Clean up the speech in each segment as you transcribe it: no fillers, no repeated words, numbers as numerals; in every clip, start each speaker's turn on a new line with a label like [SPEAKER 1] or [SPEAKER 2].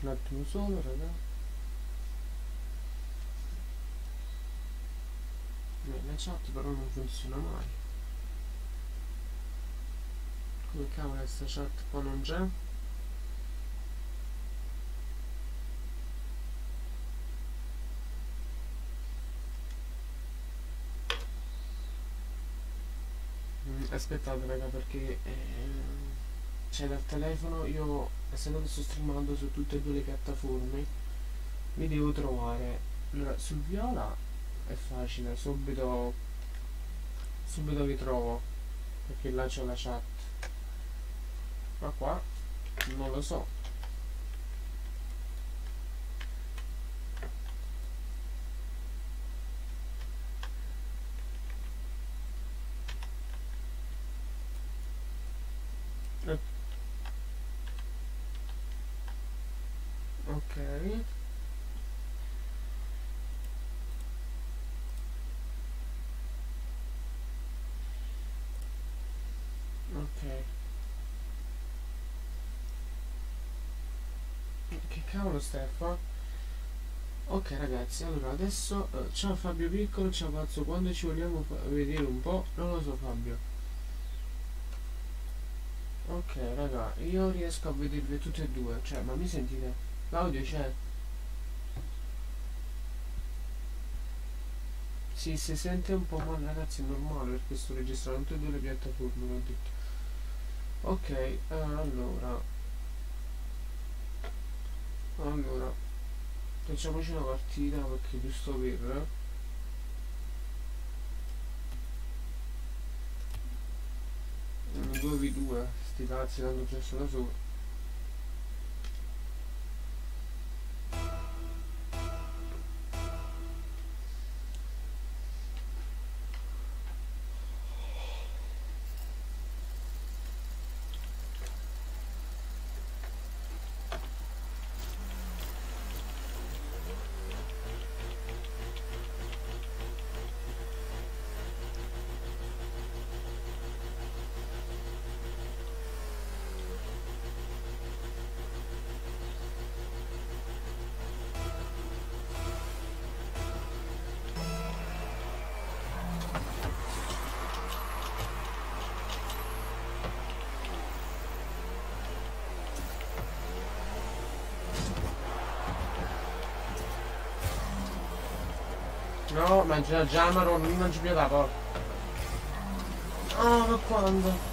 [SPEAKER 1] Un attimo solo, raga. La chat però non funziona mai. Come cavolo questa chat qua non c'è? Aspettate raga perché c'è dal telefono, io essendo che sto streamando su tutte e due le piattaforme mi devo trovare. Allora sul viola è facile, subito vi trovo perché là c'è la chat, ma qua non lo so. Eh, ok, ok, che cavolo Stefano. Ok ragazzi, allora adesso ciao Fabio Piccolo, ciao Pazzo, quando ci vogliamo vedere un po'? Non lo so Fabio. Ok raga, io riesco a vedervi tutte e due, cioè ma mi sentite? L'audio c'è? Sì, si sente un po' male ragazzi, è normale perché sto registrando tutte e due le piattaforme, l'ho detto. Ok, allora, facciamoci una partita perché giusto per 2v2, sti cazzi tanto già da solo. No, ma già Marone, non ci più da porta. Oh, ma quando?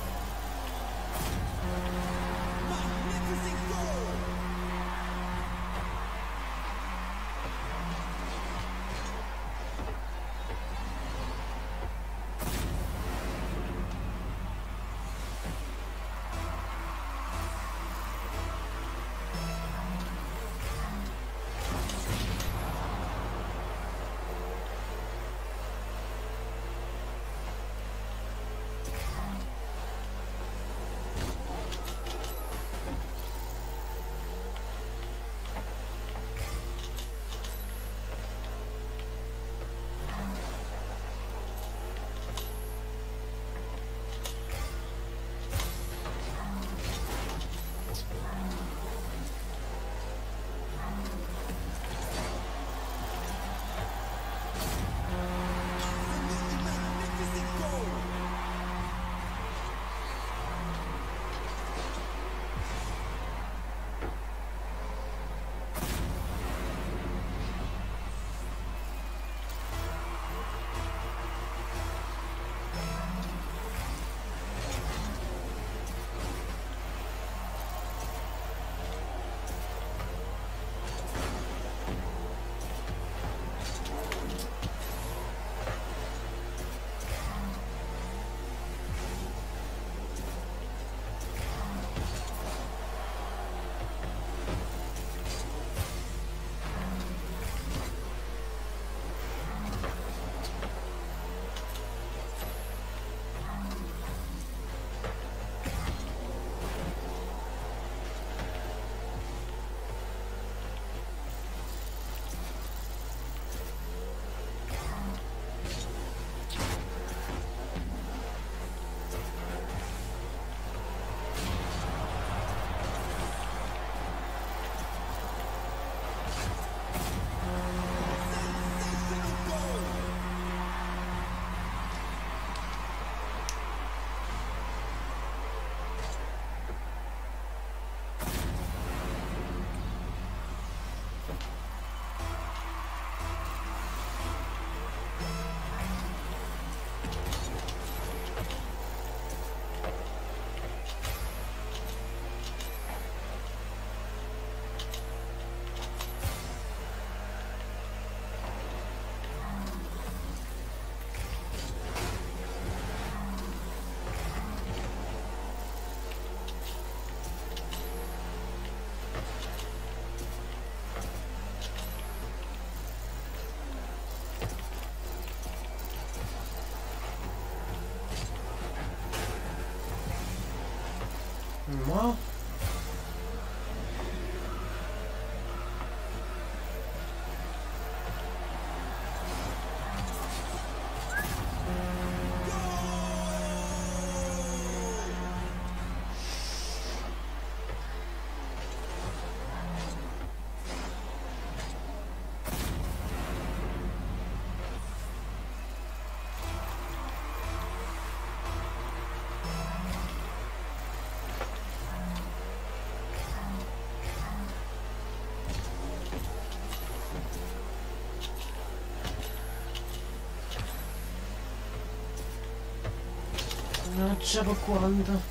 [SPEAKER 1] Mannaggia per quanto.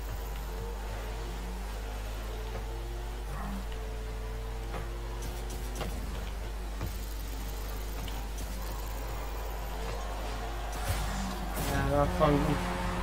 [SPEAKER 1] Vaffanculo.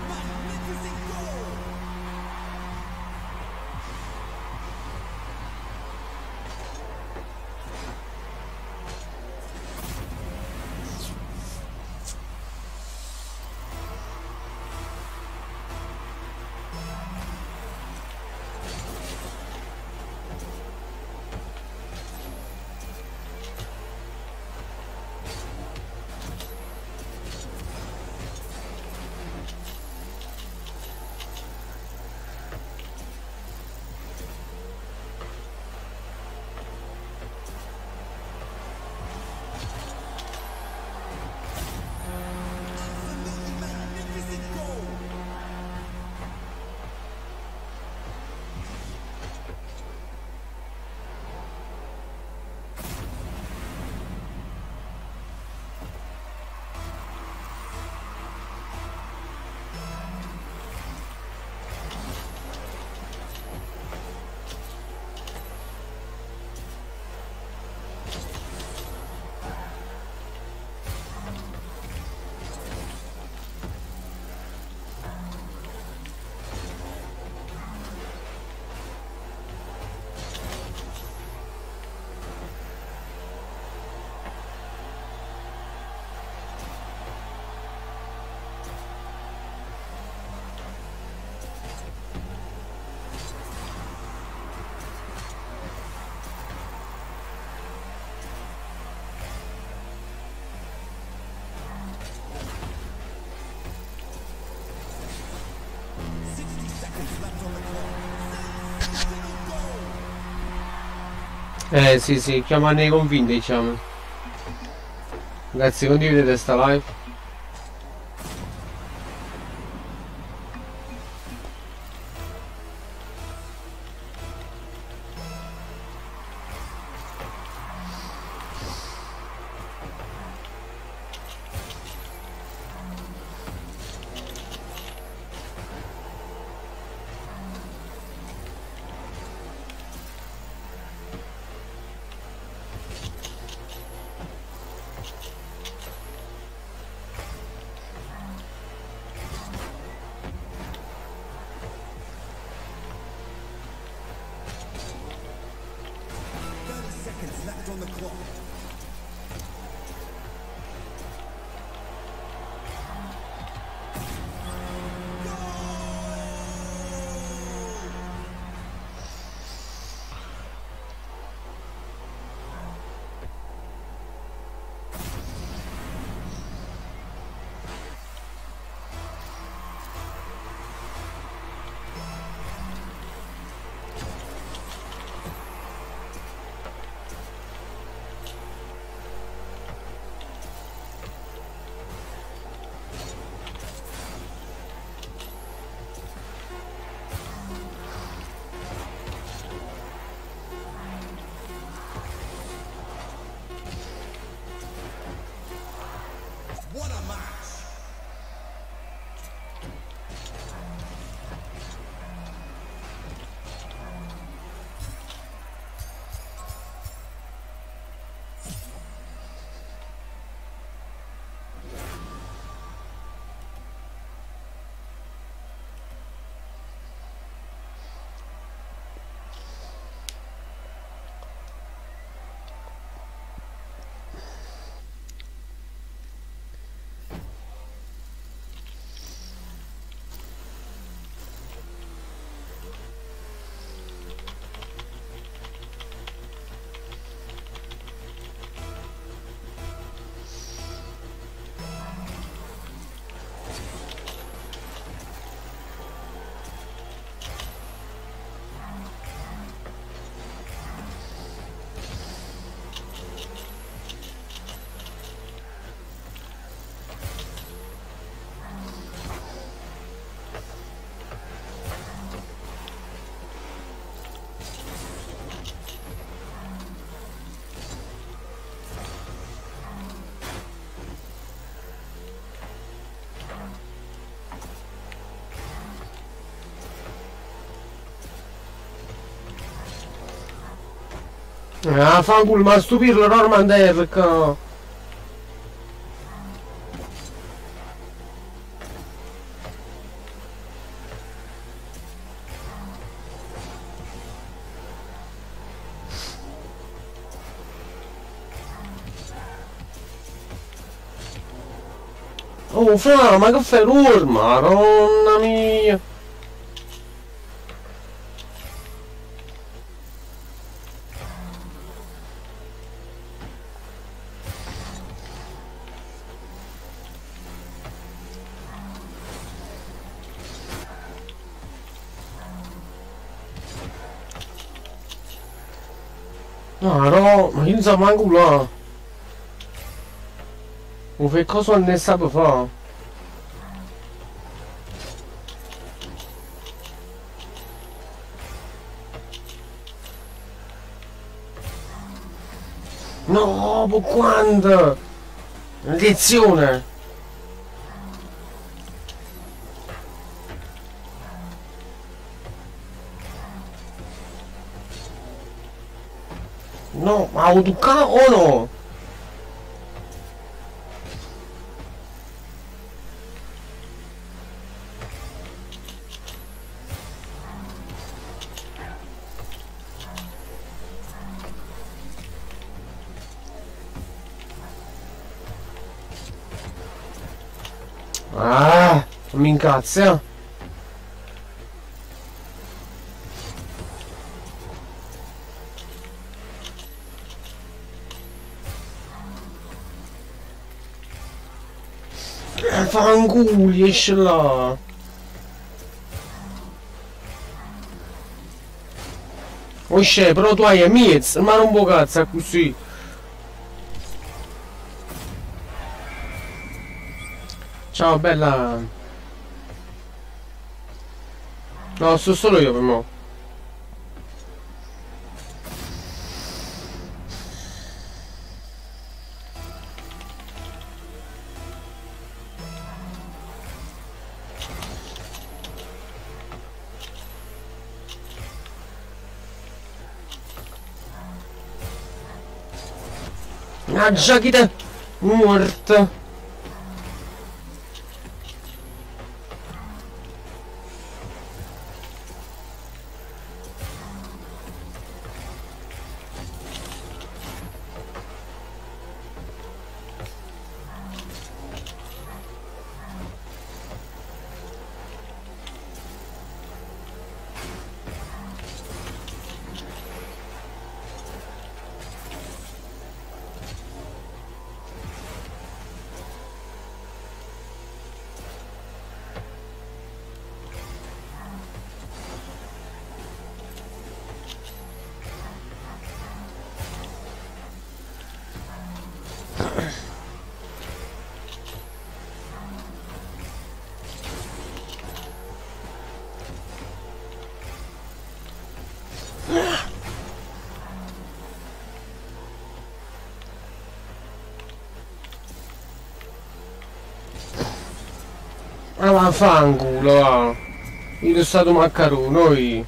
[SPEAKER 1] Sì sì, chiamano i convinti diciamo. Ragazzi condividete sta live. Ah, fanculo, ma stupirlo Norman Derek. Oh, Fra, ma che fai l'urma? Madonna mia. No, ma io non so manco là. Ma che cosa ne sa per fare? No, ma quando? Lezione! No, ma ho toccato o no? Ah, non mi incazza. Fanguli, esce là. Oh, scè, però tu hai amici, ma non può cazzo così. Ciao, bella. No, sto solo io per mo'. Ah, già chi te... Morta. Ah, vaffanculo, va. Io sono stato maccarone,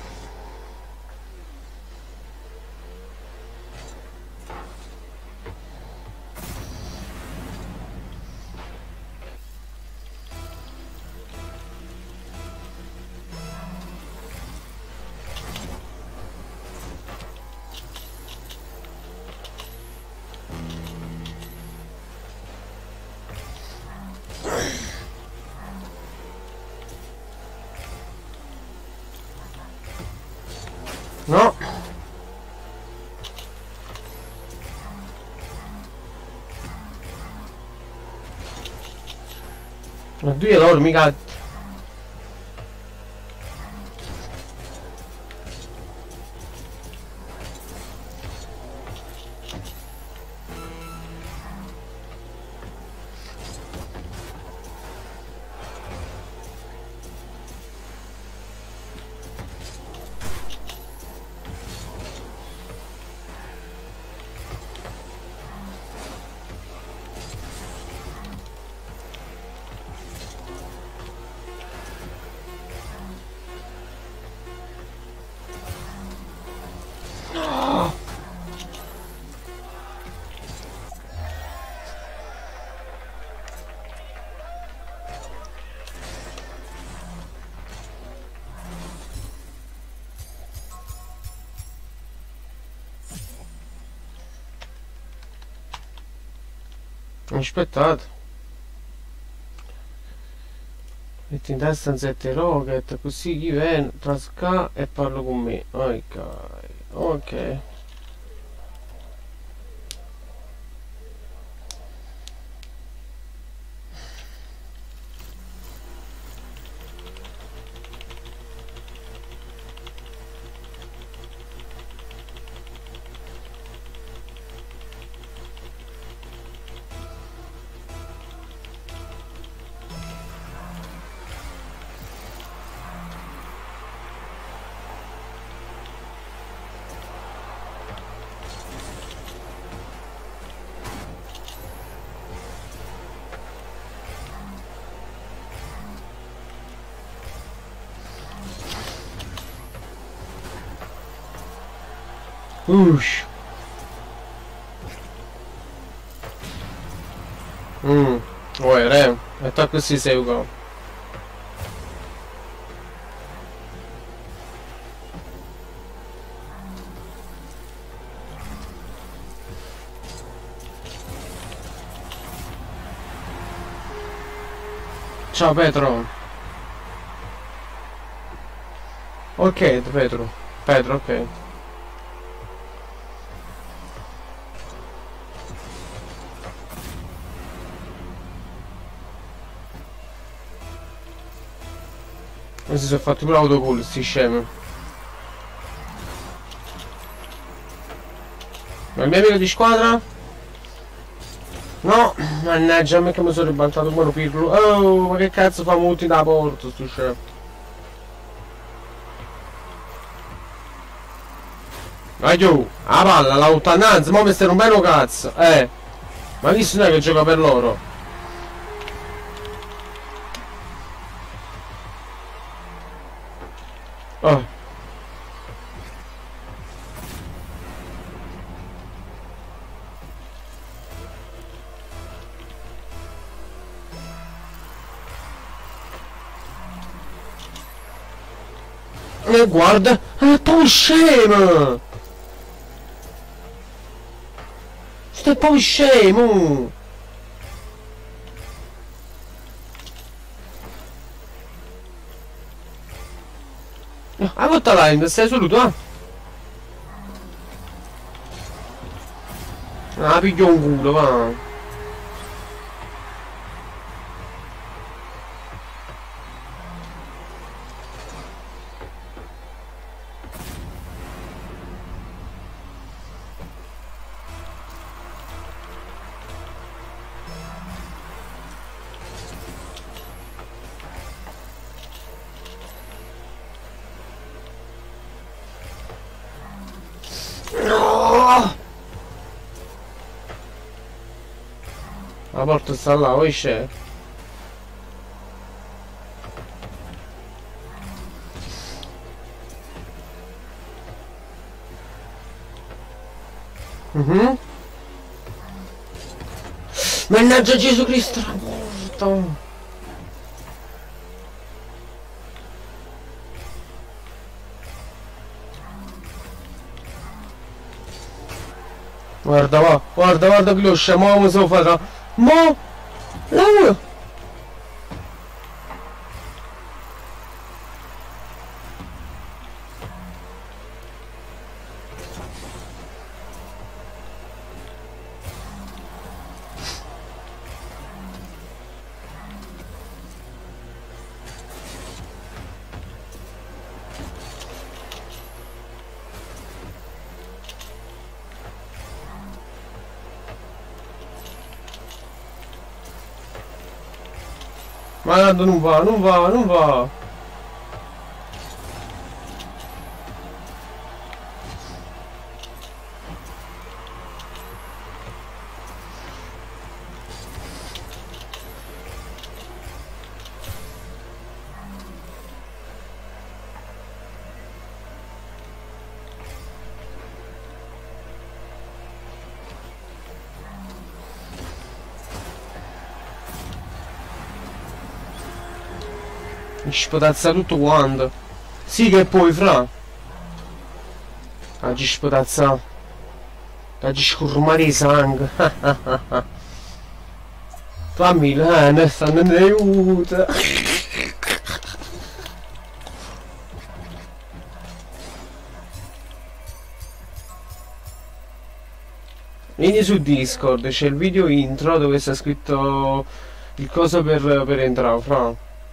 [SPEAKER 1] no? Oddio, loro mica... Aspettate. Metti in testa un 7 rocket, così chi viene, trasca e parlo con me. Ok. Ok. Ush. Uè, re, e tu così sei uguale. Ciao Petro. Ok, Petro. Petro, ok. Non si sono fatti pure autogol, sti scemi. Ma il mio amico di squadra? No, mannaggia, a me che mi sono ribaltato come pirlo. Oh, ma che cazzo fa muti da porta, sto scemo. Vai giù, la palla, la lontananza, mo mi stai rompendo cazzo, Ma visto non è che gioca per loro? Oh. E guarda, poi scemo! Stai poi scemo! Ah, botta là, stai solo tu, eh? Ah, piglio un culo, va! La porta sta là, poi c'è. Mannaggia Gesù Cristo, la porta! Guarda va, guarda che lo scemo, come se lo farà. Mo! Lavoro! Ma tanto non va, non va, non va! Mi sputazza tutto quanto. Sì che poi fra. Ci sputazza. Ci scurmare i sangue. Fammi ne stanno in aiuto. Vieni su Discord, c'è il video intro dove sta scritto il coso per entrare, fra.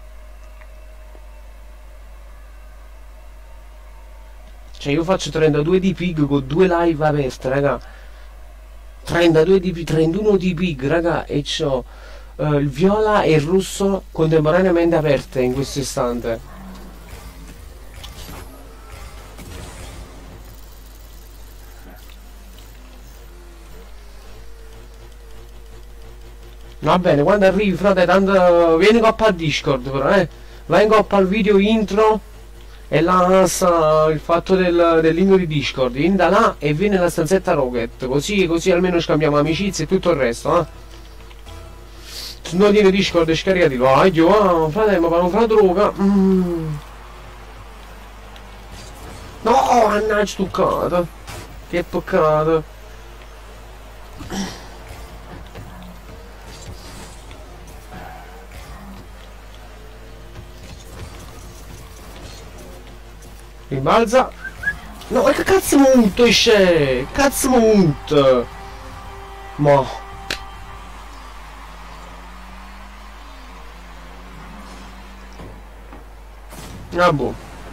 [SPEAKER 1] Cioè io faccio 32 di pig con 2 live aperte, raga. 32 di pig, 31 di pig, raga, e c'ho il viola e il rosso contemporaneamente aperte in questo istante. Va bene, quando arrivi, frate, tanto vieni coppa a Discord, però, vai in coppa al video intro e là sta il fatto del link di Discord. Vieni da là e vieni nella stanzetta Rocket, così almeno scambiamo amicizie e tutto il resto, Se non tieni Discord scaricati, vai, io, frate, ma fanno fra droga. No, mannaggia, stuccata. Che peccato. Rimbalza. No, che cazzo monto esce? Cazzo monto. Mo. Ah boh.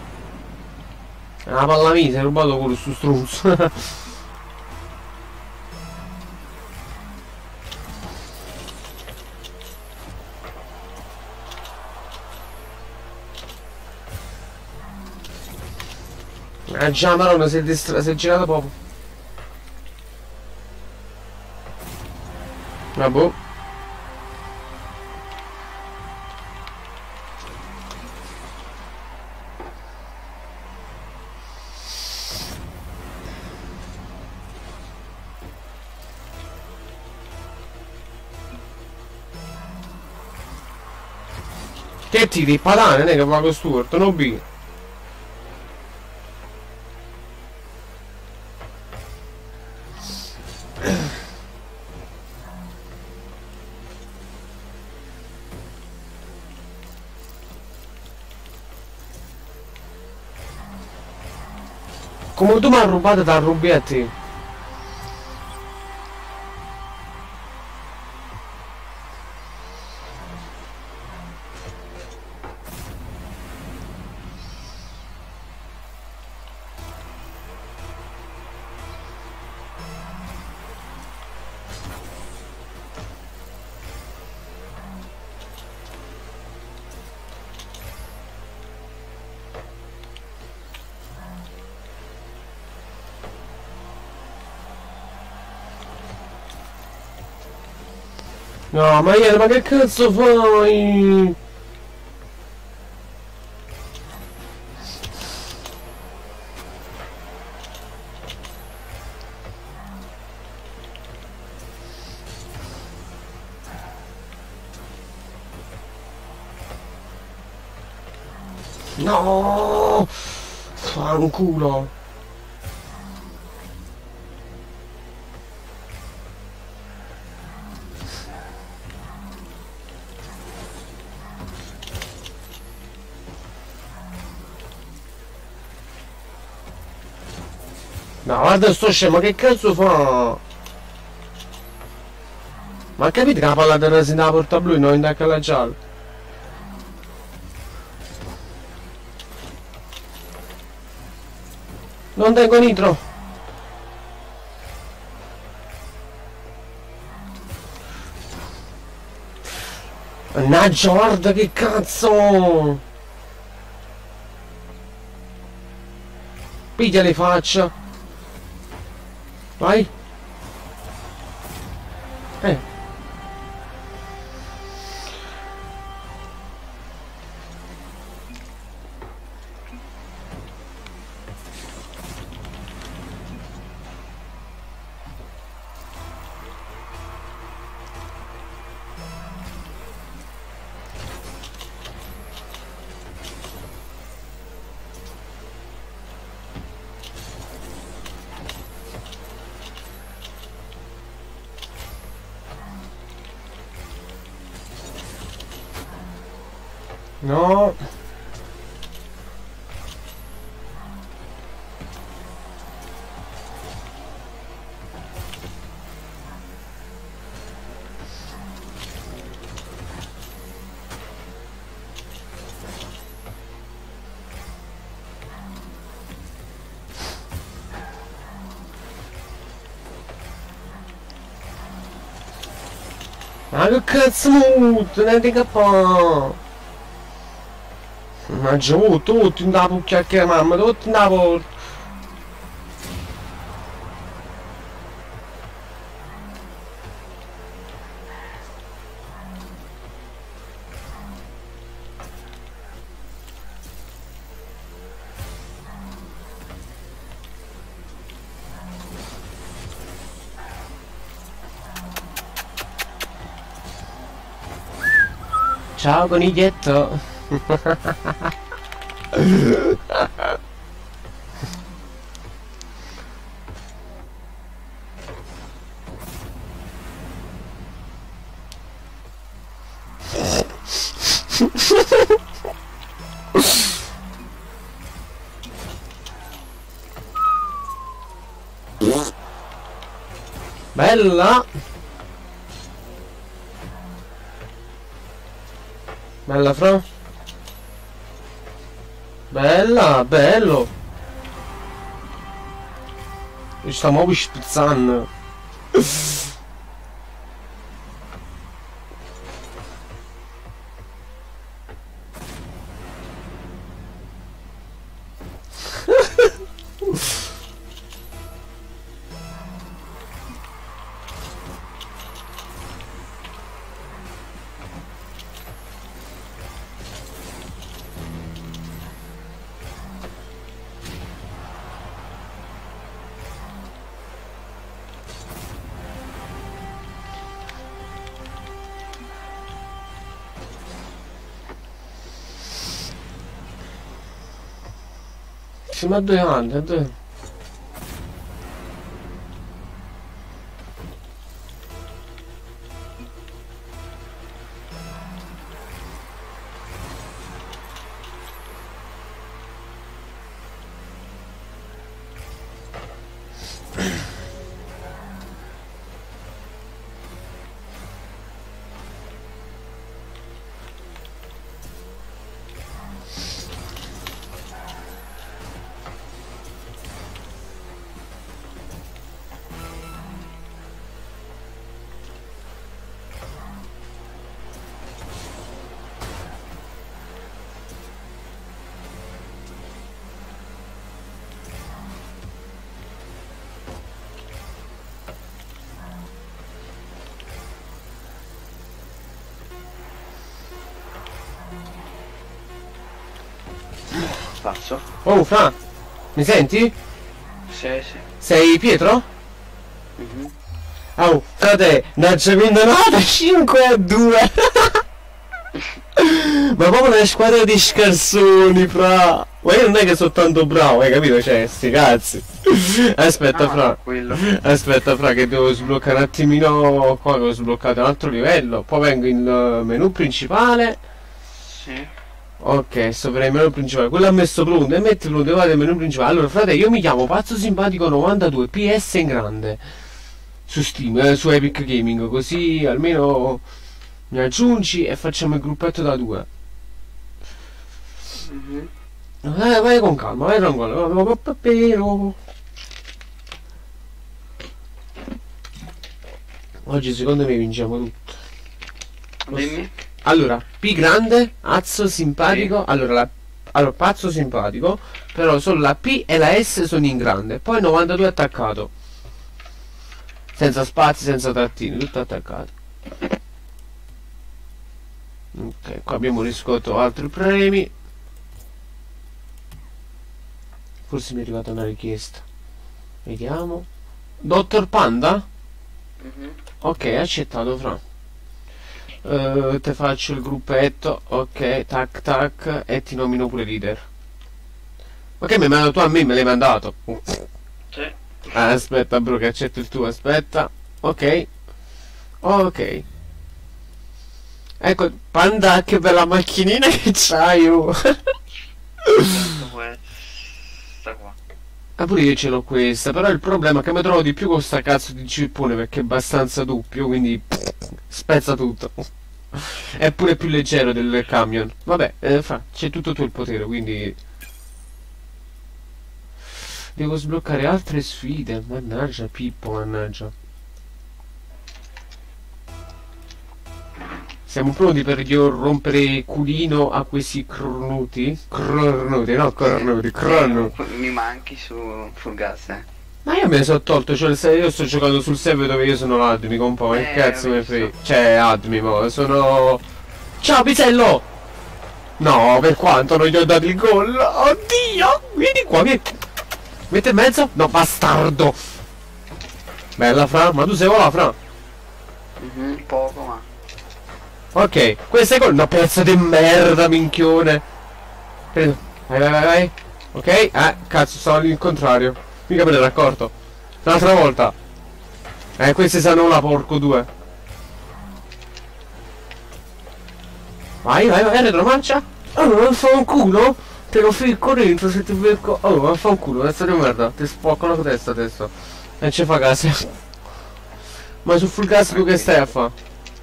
[SPEAKER 1] La palla mia si è rubato quello su struzzo. Ah già, maronna, si è girato proprio. Ah boh. Che tiri? Padane, non è che va con Stuart, non bi. Come tu mi hai rubato da rubetti? No, ma che cazzo fai? No! Fanculo! No, guarda sto scemo, che cazzo fa? Ma capite che la palla terra si dà la porta blu e non indacca la gialla? Non tengo nitro! Mannaggia, guarda che cazzo! Piglia le faccia! Vai! No. Ma che cazzo muto, ne dica po'. Ma giù, tutti in da pucchia che mamma, tutti in da porta. Ciao coniglietto. Bella. Bella fra. Bella, bello. Mi sta proprio spizzando. Siamo a 2 anni, a 2.
[SPEAKER 2] Pazzo?
[SPEAKER 1] Oh, Fra, mi senti?
[SPEAKER 2] Sì, sì.
[SPEAKER 1] Sei Pietro?
[SPEAKER 2] Mhm.
[SPEAKER 1] Oh, frate, non c'è vinto nada 5-2. Ma proprio una squadra di scarsoni, fra. Ma io non è che sono tanto bravo, hai capito? Cioè, sti cazzi. Aspetta,
[SPEAKER 2] No,
[SPEAKER 1] fra.
[SPEAKER 2] quello.
[SPEAKER 1] Aspetta, fra, che devo sbloccare un attimino. Qua che ho sbloccato un altro livello. Poi vengo in menu principale.
[SPEAKER 2] Sì.
[SPEAKER 1] Ok, sopra il menu principale. Quello ha messo pronto. E metti pronto, vado nel menu principale. Allora, frate, io mi chiamo Pazzo Simpatico 92 PS in grande. Su Steam, su Epic Gaming. Così almeno mi aggiungi e facciamo il gruppetto da 2.
[SPEAKER 2] Mhm.
[SPEAKER 1] Vai con calma, vai tranquillo. Oggi secondo me vinciamo tutto.
[SPEAKER 2] Dimmi.
[SPEAKER 1] Allora, P grande, azzo simpatico.
[SPEAKER 2] Sì.
[SPEAKER 1] Allora, pazzo simpatico. Però solo la P e la S sono in grande. Poi 92 attaccato. Senza spazi, senza trattini, tutto attaccato. Ok, qua abbiamo riscuoto altri premi. Forse mi è arrivata una richiesta. Vediamo. Dottor Panda?
[SPEAKER 2] Mhm.
[SPEAKER 1] Ok, accettato, fra. Te faccio il gruppetto. Ok, tac tac. E ti nomino pure leader. Ma che mi hai mandato tu a me? Me l'hai mandato.
[SPEAKER 2] Sì.
[SPEAKER 1] Aspetta, bro, che accetto il tuo. Aspetta. Ok. Ok. Ecco, Panda, che bella macchinina che c'hai, oh.
[SPEAKER 2] Questa qua.
[SPEAKER 1] Ah, pure io ce l'ho questa, però il problema è che mi trovo di più con sta cazzo di cippone perché è abbastanza doppio, quindi spezza tutto. È pure più leggero del camion. Vabbè, c'è tutto tu il potere, quindi devo sbloccare altre sfide. Mannaggia Pippo, mannaggia. Siamo pronti per io rompere culino a questi cornuti? Cornuti, no, cornuti, cornuti.
[SPEAKER 2] Mi manchi sul gas,
[SPEAKER 1] Ma io me ne sono tolto, cioè io sto giocando sul server dove io sono admin, compa, ma che cazzo
[SPEAKER 2] ho
[SPEAKER 1] me
[SPEAKER 2] visto.
[SPEAKER 1] frega? Cioè, admin, mo, sono... Ciao, Pisello! No, per quanto non gli ho dato il gol? Oddio! Vieni qua, vieni! Metti in mezzo? No, bastardo! Bella, Fra, ma tu sei vola, Fra?
[SPEAKER 2] Poco, ma...
[SPEAKER 1] Ok, questo è gol, no, pezzo di merda, minchione! Preso. Vai, vai, vai, vai! Ok, cazzo, stavo lì il contrario. Mica me ne ero accorto. Un'altra volta. Questi sanno la porco due. Vai, vai, vai, retromarcia. Oh, non fa un culo? Te lo ficco dentro se ti becco. Oh, ma fa un culo, pezzo di merda. Ti spocco la testa adesso. Non ci fa caso. Ma su full gas tu che stai a fa?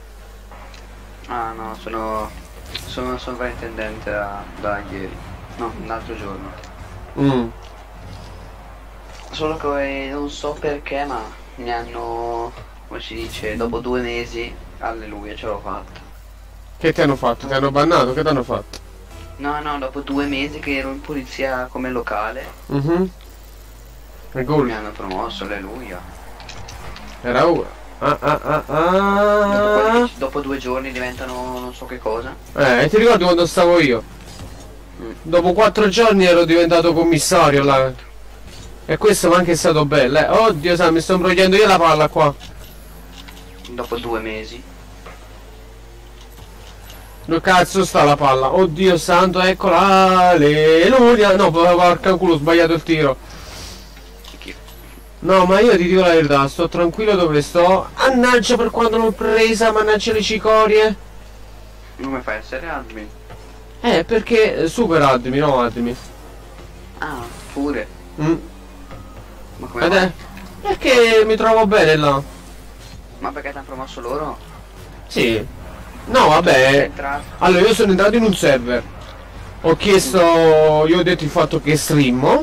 [SPEAKER 2] Ah no, sono sovrintendente da ieri. No, un altro giorno. Solo che non so perché, ma mi hanno, come si dice, dopo 2 mesi, alleluia, ce l'ho fatta.
[SPEAKER 1] Che ti hanno fatto? Ti hanno bannato? Che ti hanno fatto?
[SPEAKER 2] No, no, dopo 2 mesi che ero in polizia come locale,
[SPEAKER 1] E gol.
[SPEAKER 2] mi hanno promosso, alleluia.
[SPEAKER 1] Era ora.
[SPEAKER 2] Dopo 2 giorni diventano non so che cosa.
[SPEAKER 1] Ti ricordi quando stavo io? Dopo 4 giorni ero diventato commissario là. E questo mi è anche stato bello, Oddio, sa, mi sto imbrogliando io la palla qua.
[SPEAKER 2] Dopo 2 mesi.
[SPEAKER 1] Dove cazzo sta la palla? Oddio santo, eccola. Alleluia. No, porca culo, ho sbagliato il tiro. No, ma io ti dico la verità, sto tranquillo dove sto. Mannaggia per quando l'ho presa, mannaggia le cicorie.
[SPEAKER 2] Come fai a essere admin?
[SPEAKER 1] Perché super admin, no admin.
[SPEAKER 2] Ah, pure. Ma come
[SPEAKER 1] Ed
[SPEAKER 2] mai?
[SPEAKER 1] è? Perché mi trovo bene là.
[SPEAKER 2] Ma perché ti hanno promosso loro?
[SPEAKER 1] Sì. No,
[SPEAKER 2] Sei
[SPEAKER 1] vabbè.
[SPEAKER 2] entrato?
[SPEAKER 1] Allora, io sono entrato in un server. Ho chiesto, io ho detto il fatto che streamo.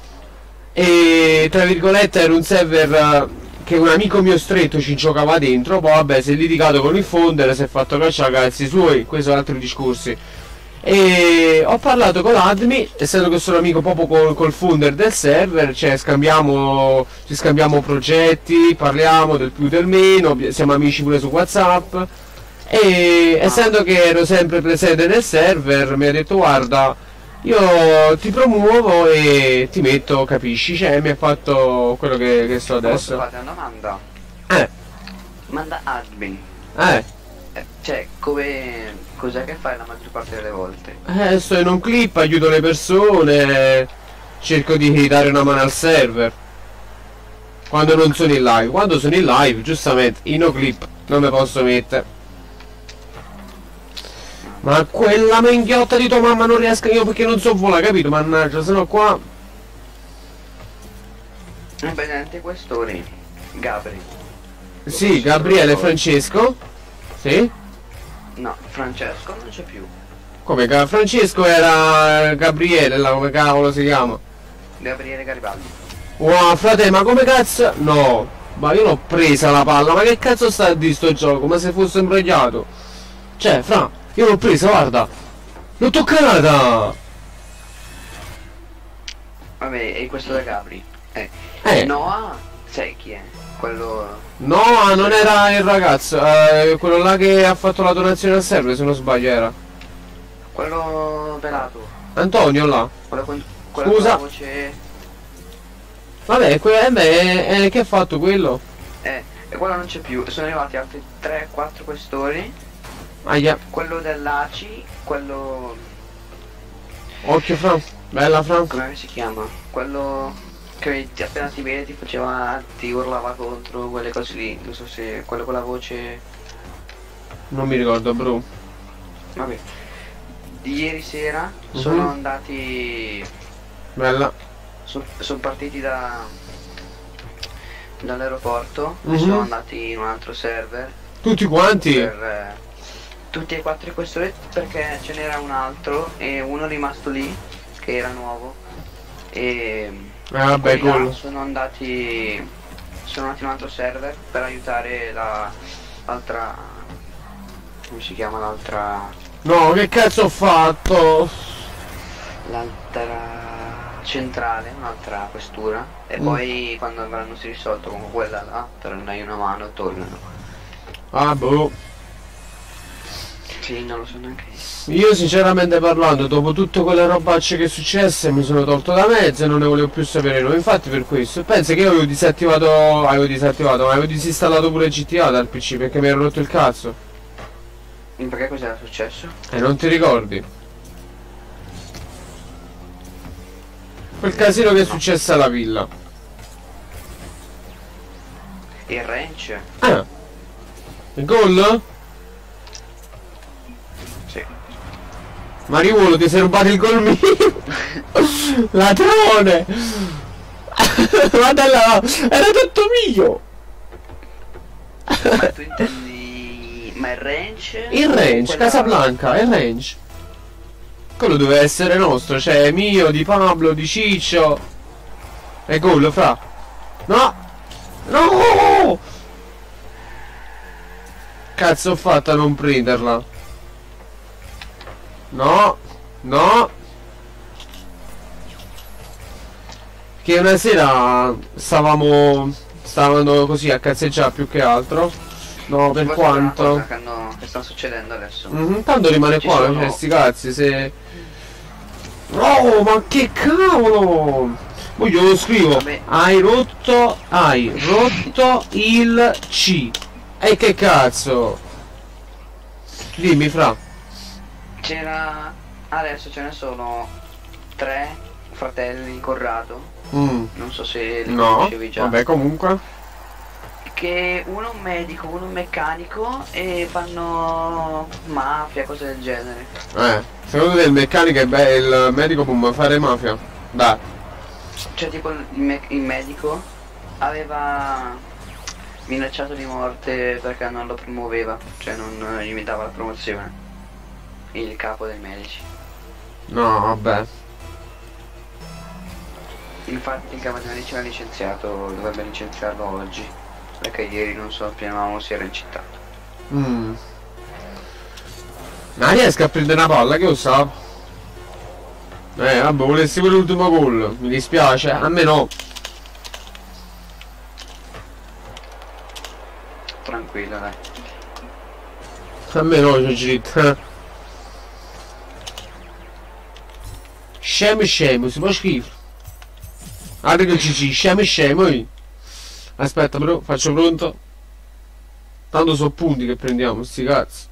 [SPEAKER 1] E tra virgolette era un server che un amico mio stretto ci giocava dentro. Poi vabbè, si è litigato con il founder, si è fatto cacciare cazzi suoi. Questi sono altri discorsi. E ho parlato con l'admin, essendo che sono amico proprio col founder del server, cioè ci scambiamo progetti, parliamo del più del meno, siamo amici pure su WhatsApp. E essendo che ero sempre presente nel server, mi ha detto guarda, io ti promuovo e ti metto, capisci? Cioè mi ha fatto quello che sto
[SPEAKER 2] Posso
[SPEAKER 1] adesso.
[SPEAKER 2] fare una domanda?
[SPEAKER 1] Eh,
[SPEAKER 2] Manda admin.
[SPEAKER 1] eh,
[SPEAKER 2] Cioè, cos'è che fai la maggior parte delle volte?
[SPEAKER 1] sto in un clip, aiuto le persone, cerco di dare una mano al server. Quando non sono in live. Quando sono in live, giustamente, in no clip non mi posso mettere. Ma quella menghiotta di tua mamma non riesco io perché non so volare, capito? Mannaggia, sennò qua...
[SPEAKER 2] È presente questori. Gabri.
[SPEAKER 1] Sì, Gabriele Francesco. Sì?
[SPEAKER 2] No, Francesco non c'è più.
[SPEAKER 1] Come Francesco era Gabriele, là, come cavolo si chiama?
[SPEAKER 2] Gabriele Garibaldi.
[SPEAKER 1] Wow, frate, ma come cazzo... No, ma io l'ho presa la palla, ma che cazzo sta di sto gioco? Come se fosse imbrogliato. Cioè, fra, io l'ho presa, guarda. L'ho toccata!
[SPEAKER 2] Vabbè, e questo da Gabri. Noah, sai chi è? Quello...
[SPEAKER 1] No, non era il ragazzo, quello là che ha fatto la donazione al server, se non sbaglio era.
[SPEAKER 2] Quello pelato.
[SPEAKER 1] Antonio là.
[SPEAKER 2] Quello
[SPEAKER 1] Scusa.
[SPEAKER 2] con la voce...
[SPEAKER 1] Vabbè, che ha fatto quello?
[SPEAKER 2] E quello non c'è più. Sono arrivati altri 3-4 questori.
[SPEAKER 1] Aia,
[SPEAKER 2] Quello dell'ACI, quello...
[SPEAKER 1] occhio Fran, bella Fran.
[SPEAKER 2] come si chiama? Quello che appena ti vede ti faceva, ti urlava contro quelle cose lì. Non so se quello con la voce...
[SPEAKER 1] Non mi ricordo, bro.
[SPEAKER 2] Vabbè. Ieri sera sono andati...
[SPEAKER 1] Bella.
[SPEAKER 2] Sono partiti dall'aeroporto, sono andati in un altro server.
[SPEAKER 1] Tutti quanti?
[SPEAKER 2] Per, tutti e 4 i questori, perché ce n'era un altro e uno è rimasto lì, che era nuovo. E
[SPEAKER 1] vabbè,
[SPEAKER 2] sono andati in un altro server per aiutare l'altra... come si chiama l'altra?
[SPEAKER 1] No, che cazzo ho fatto?
[SPEAKER 2] L'altra centrale, un'altra questura. E poi quando avranno si risolto con quella là, darai una mano e tornano.
[SPEAKER 1] Ah boh.
[SPEAKER 2] Sì, non lo so neanche
[SPEAKER 1] io sinceramente parlando, dopo tutte quelle robacce che è successe, mi sono tolto da mezzo e non ne volevo più sapere nulla. Infatti per questo penso che io avevo disinstallato pure GTA dal PC perché mi ero rotto il cazzo.
[SPEAKER 2] Perché cos'era successo?
[SPEAKER 1] Non ti ricordi? Quel casino che è successo alla villa.
[SPEAKER 2] Il ranch?
[SPEAKER 1] Il gol?
[SPEAKER 2] Sì.
[SPEAKER 1] Mariuolo, ti sei rubato il gol mio! Ladrone! Guarda là, era tutto mio!
[SPEAKER 2] Ma tu intendi... ma il ranch?
[SPEAKER 1] Il range,
[SPEAKER 2] quella...
[SPEAKER 1] Casablanca, il range. Quello deve essere nostro, cioè mio, di Pablo, di Ciccio. E gol, fra. No! No! Cazzo ho fatto a non prenderla? No! No! Che una sera stavamo così a cazzeggiare più che altro. No, per quanto...
[SPEAKER 2] Che sta succedendo adesso?
[SPEAKER 1] Tanto rimane
[SPEAKER 2] Ci
[SPEAKER 1] qua,
[SPEAKER 2] sono...
[SPEAKER 1] cioè sti cazzi, se... Oh, ma che cavolo! Poi glielo scrivo.
[SPEAKER 2] Vabbè.
[SPEAKER 1] Hai rotto il C. E che cazzo? Dimmi, fra.
[SPEAKER 2] C'era... adesso ce ne sono 3 fratelli Corrado. Non so se li conoscevi già.
[SPEAKER 1] Vabbè, comunque.
[SPEAKER 2] Che uno è un medico, uno è un meccanico e fanno mafia, cose del genere.
[SPEAKER 1] Secondo te il meccanico il medico può fare mafia? Dai.
[SPEAKER 2] Cioè tipo il medico aveva minacciato di morte perché non lo promuoveva, cioè non gli dava la promozione. Il capo dei medici.
[SPEAKER 1] No, vabbè.
[SPEAKER 2] Infatti il capo dei medici l'ha licenziato, dovrebbe licenziarlo oggi. Perché ieri non sapevamo se era in città.
[SPEAKER 1] Ma riesco a prendere una palla, che lo sa? Vabbè, volessi pure l'ultimo gol. Mi dispiace, a me no.
[SPEAKER 2] Tranquillo, dai.
[SPEAKER 1] A me no, c'è grit. Scemo, si può scrivere. Guarda che GG, scemo. Aspetta però, faccio pronto. Tanto so punti che prendiamo, sti cazzi.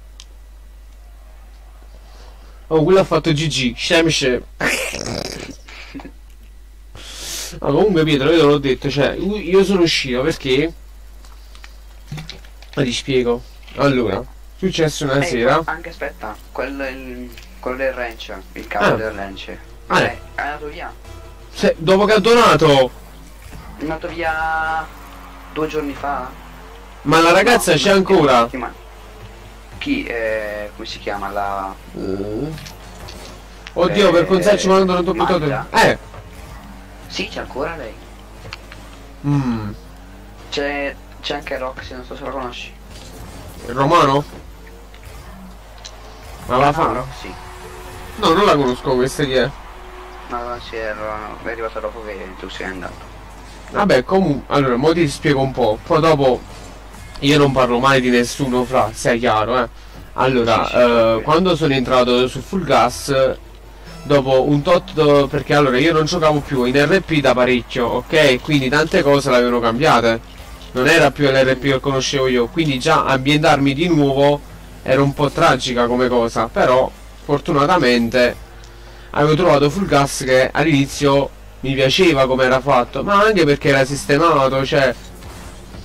[SPEAKER 1] Oh, quello ha fatto GG, scemo. Ma comunque Pietro, io te l'ho detto, cioè, io sono uscito perché... Ma ti spiego. Allora, successo una sera...
[SPEAKER 2] Anche aspetta, quello del ranch, il capo del ranch. È andato via.
[SPEAKER 1] Dopo che ha donato...
[SPEAKER 2] È andato via 2 giorni fa.
[SPEAKER 1] Ma la ragazza c'è ancora?
[SPEAKER 2] Chi? Come si chiama la...
[SPEAKER 1] Oddio, per consarci quando non tocco tutto.
[SPEAKER 2] Sì, c'è ancora lei. C'è anche Roxy, non so se la conosci.
[SPEAKER 1] Il romano? Ma la fa?
[SPEAKER 2] Roxy.
[SPEAKER 1] No, non la conosco, questa chi è?
[SPEAKER 2] Ma sì, è arrivato dopo che tu sei andato.
[SPEAKER 1] Vabbè, comunque, allora, mo ti spiego un po', poi dopo io non parlo mai di nessuno, fra, sia chiaro, Allora, sì, quando sono entrato su Full Gas, dopo un tot, perché allora io non giocavo più in RP da parecchio, ok? Quindi tante cose l'avevano cambiate, non era più l'RP che conoscevo io, quindi già ambientarmi di nuovo era un po' tragica come cosa, però fortunatamente avevo trovato Full Gas che all'inizio mi piaceva come era fatto, ma anche perché era sistemato, cioè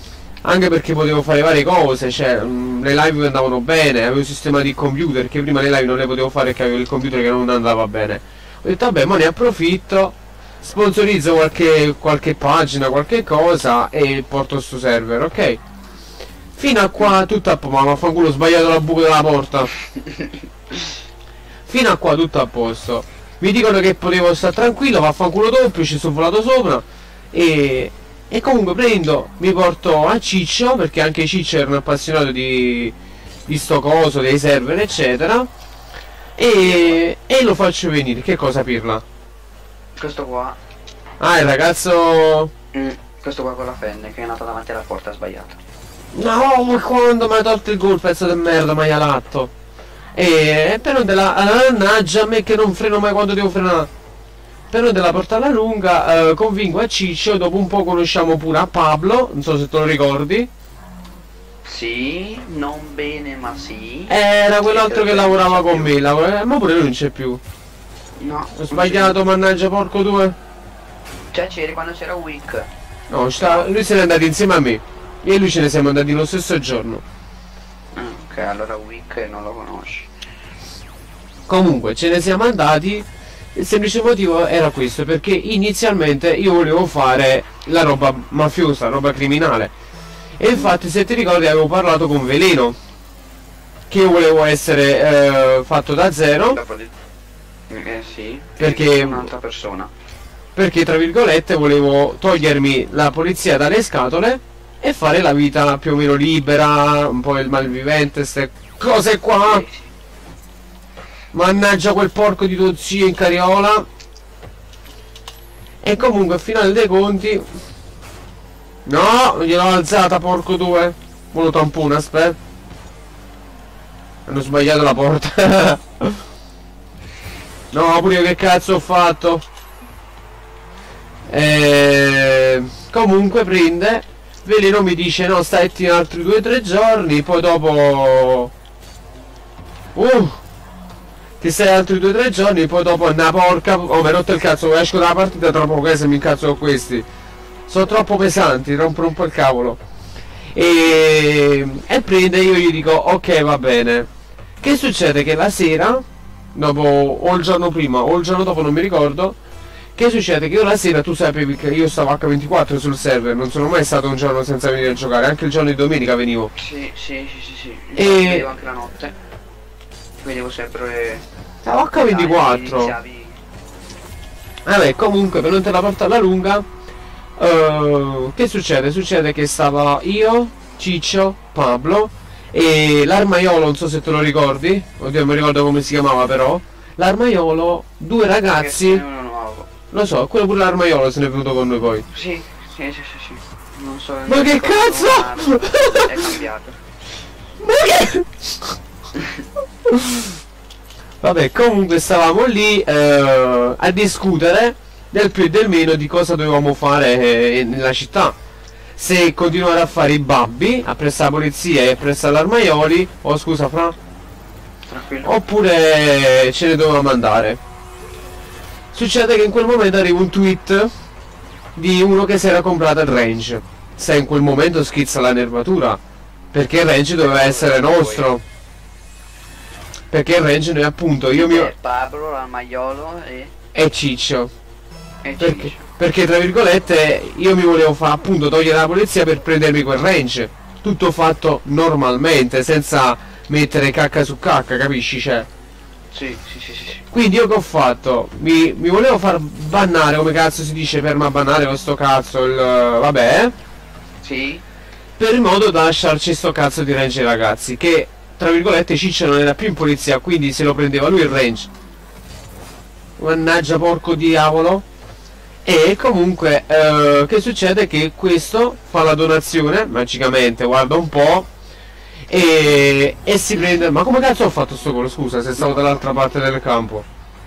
[SPEAKER 1] anche perché potevo fare varie cose, cioè le live andavano bene, avevo sistemato il computer, che prima le live non le potevo fare perché avevo il computer che non andava bene. Ho detto vabbè, ma ne approfitto, sponsorizzo qualche pagina, qualche cosa e porto sto server, ok? Fino a qua tutto a posto, ma vaffanculo, ho sbagliato la buca della porta. Fino a qua tutto a posto. Mi dicono che potevo stare tranquillo, vaffanculo doppio, ci sono volato sopra e comunque prendo, mi porto a Ciccio, perché anche Ciccio era un appassionato di sto coso, dei server eccetera, e lo faccio venire. Che cosa, Pirla?
[SPEAKER 2] Questo qua.
[SPEAKER 1] Ah, il ragazzo...
[SPEAKER 2] Questo qua con la fenne che è nato davanti alla porta sbagliata.
[SPEAKER 1] No, ma quando mi hai tolto il gol, pezzo di merda, maialatto. E però della... mannaggia a me che non freno mai quando devo frenare. Però della portare alla lunga, convinco a Ciccio, dopo un po' conosciamo pure a Pablo, non so se te lo ricordi.
[SPEAKER 2] Sì, non bene ma sì.
[SPEAKER 1] Era quell'altro che lavorava con me, ma pure lui non c'è più.
[SPEAKER 2] No.
[SPEAKER 1] Ho sbagliato, mannaggia porco due.
[SPEAKER 2] Cioè c'eri quando c'era Wick.
[SPEAKER 1] No, lui se n'è andato insieme a me. Io e lui ce ne siamo andati lo stesso giorno.
[SPEAKER 2] Ok, allora Wick non lo conosci.
[SPEAKER 1] Comunque ce ne siamo andati. Il semplice motivo era questo, perché inizialmente io volevo fare la roba mafiosa, roba criminale. E infatti se ti ricordi avevo parlato con Veleno, che io volevo essere fatto da zero.
[SPEAKER 2] Sì,
[SPEAKER 1] perché
[SPEAKER 2] un'altra persona.
[SPEAKER 1] Perché tra virgolette volevo togliermi la polizia dalle scatole e fare la vita più o meno libera, un po' il malvivente, ste cose qua.
[SPEAKER 2] Sì.
[SPEAKER 1] Mannaggia quel porco di tuo zio in carriola. E comunque al finale dei conti... No, non gliel'ho alzata, porco due. Uno tampone, aspetta. Hanno sbagliato la porta. No, pure io che cazzo ho fatto. Comunque prende Veleno, mi dice no, stai altri 2 o 3 giorni, poi dopo ti stai altri 2 o 3 giorni, poi dopo una porca. Oh, mi hai rotto il cazzo, esco dalla partita tra poco, se mi incazzo con questi. Sono troppo pesanti, rompono un po' il cavolo. E prende, io gli dico ok, va bene. Che succede? Che la sera, dopo o il giorno prima o il giorno dopo, non mi ricordo, che succede? Che io la sera, tu sapevi che io stavo H24 sul server, non sono mai stato un giorno senza venire a giocare, anche il giorno di domenica venivo.
[SPEAKER 2] Sì.
[SPEAKER 1] E
[SPEAKER 2] venivo anche la notte. Venivo sempre...
[SPEAKER 1] stavo H24. Vabbè, comunque, per non te la porto alla lunga, che succede? Succede che stava io, Ciccio, Pablo e l'armaiolo, non so se te lo ricordi, oddio non mi ricordo come si chiamava però, l'armaiolo, 2 ragazzi... Lo so, quello pure l'armaiolo se ne è venuto con noi poi.
[SPEAKER 2] Sì. Non so.
[SPEAKER 1] Ma che cazzo?
[SPEAKER 2] È cambiato.
[SPEAKER 1] Ma che... Vabbè, comunque stavamo lì a discutere del più e del meno di cosa dovevamo fare nella città. Se continuare a fare i babbi, appresso la polizia e appresso all'armaioli, scusa Fra,
[SPEAKER 2] Tranquillo.
[SPEAKER 1] oppure ce ne dovevamo andare. Succede che in quel momento arriva un tweet di uno che si era comprato il range. Se in quel momento schizza la nervatura, perché il range doveva essere nostro. Perché il range noi appunto, io mio...
[SPEAKER 2] Pablo, l'armaiolo
[SPEAKER 1] e Ciccio.
[SPEAKER 2] Ciccio.
[SPEAKER 1] Perché tra virgolette io mi volevo fare appunto togliere la polizia per prendermi quel range. Tutto fatto normalmente, senza mettere cacca su cacca, capisci? Cioè.
[SPEAKER 2] Sì.
[SPEAKER 1] Quindi io che ho fatto? Mi volevo far bannare, come cazzo si dice, ferma bannare questo cazzo, vabbè.
[SPEAKER 2] Sì.
[SPEAKER 1] Per il modo da lasciarci sto cazzo di range ai ragazzi, che tra virgolette Ciccio non era più in polizia, quindi se lo prendeva lui il range. Mannaggia porco diavolo. E comunque che succede? Che questo fa la donazione, magicamente, guarda un po', e si prende... Ma come cazzo ho fatto sto gol? Scusa, se stavo dall'altra parte del campo.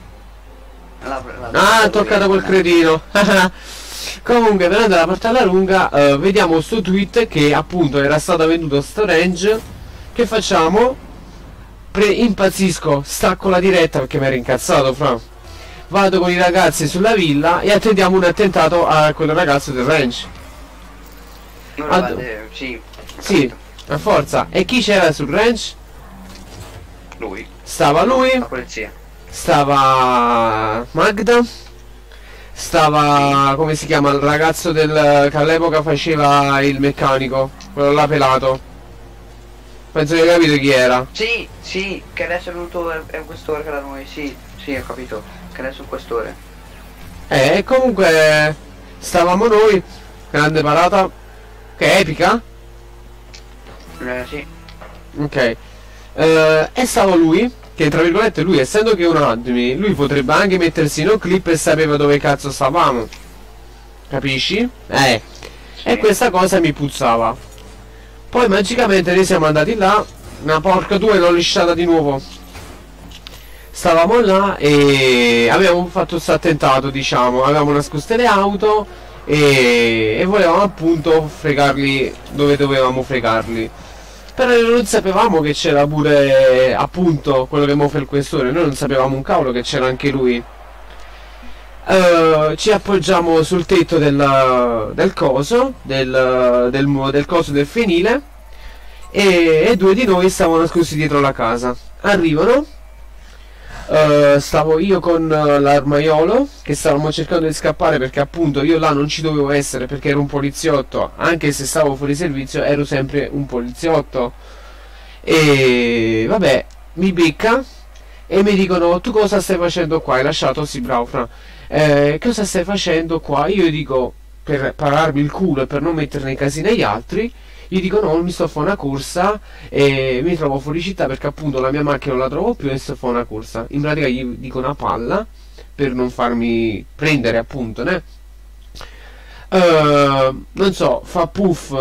[SPEAKER 1] Ah, toccata quel cretino. Comunque, venendo alla porta alla lunga, vediamo sto tweet che appunto era stato venduto sto range. Che facciamo? Impazzisco, stacco la diretta perché mi ero incazzato, Fra. Vado con i ragazzi sulla villa e attendiamo un attentato a quel ragazzo del range.
[SPEAKER 2] Sì,
[SPEAKER 1] Sì, a forza. E chi c'era sul ranch?
[SPEAKER 2] Lui.
[SPEAKER 1] Stava lui.
[SPEAKER 2] La polizia.
[SPEAKER 1] Stava Magda. Stava, come si chiama, il ragazzo che all'epoca faceva il meccanico, quello là pelato. Penso che hai capito chi era.
[SPEAKER 2] Sì, sì, che adesso è venuto, è un questore che da noi, sì, sì, ho capito, che adesso è un questore.
[SPEAKER 1] E comunque stavamo noi, grande parata, che è epica.
[SPEAKER 2] Sì.
[SPEAKER 1] Ok. E stava lui, che tra virgolette lui, essendo che è un admin, lui potrebbe anche mettersi no clip e sapeva dove cazzo stavamo. Capisci?
[SPEAKER 2] Sì.
[SPEAKER 1] E questa cosa mi puzzava. Poi magicamente noi siamo andati là, una porca tua e l'ho lisciata di nuovo. Stavamo là e avevamo fatto questo attentato, diciamo, avevamo nascoste le auto e volevamo appunto fregarli dove dovevamo fregarli. Però noi non sapevamo che c'era pure appunto quello che mo fa il questore, noi non sapevamo un cavolo che c'era anche lui. Ci appoggiamo sul tetto del coso, del coso del fienile e due di noi stavano nascosti dietro la casa. Arrivano, stavo io con l'armaiolo che stavamo cercando di scappare perché appunto io là non ci dovevo essere perché ero un poliziotto, anche se stavo fuori servizio ero sempre un poliziotto. E vabbè, mi becca e mi dicono: tu cosa stai facendo qua? Hai lasciato? Sì, bravo Fra. Cosa stai facendo qua? Io dico, per pararmi il culo e per non mettere nei casini agli altri, gli dico no, mi sto a fare una corsa e mi trovo fuori città perché appunto la mia macchina non la trovo più e sto a fare una corsa. In pratica gli dico una palla per non farmi prendere appunto, né? Non so, fa puff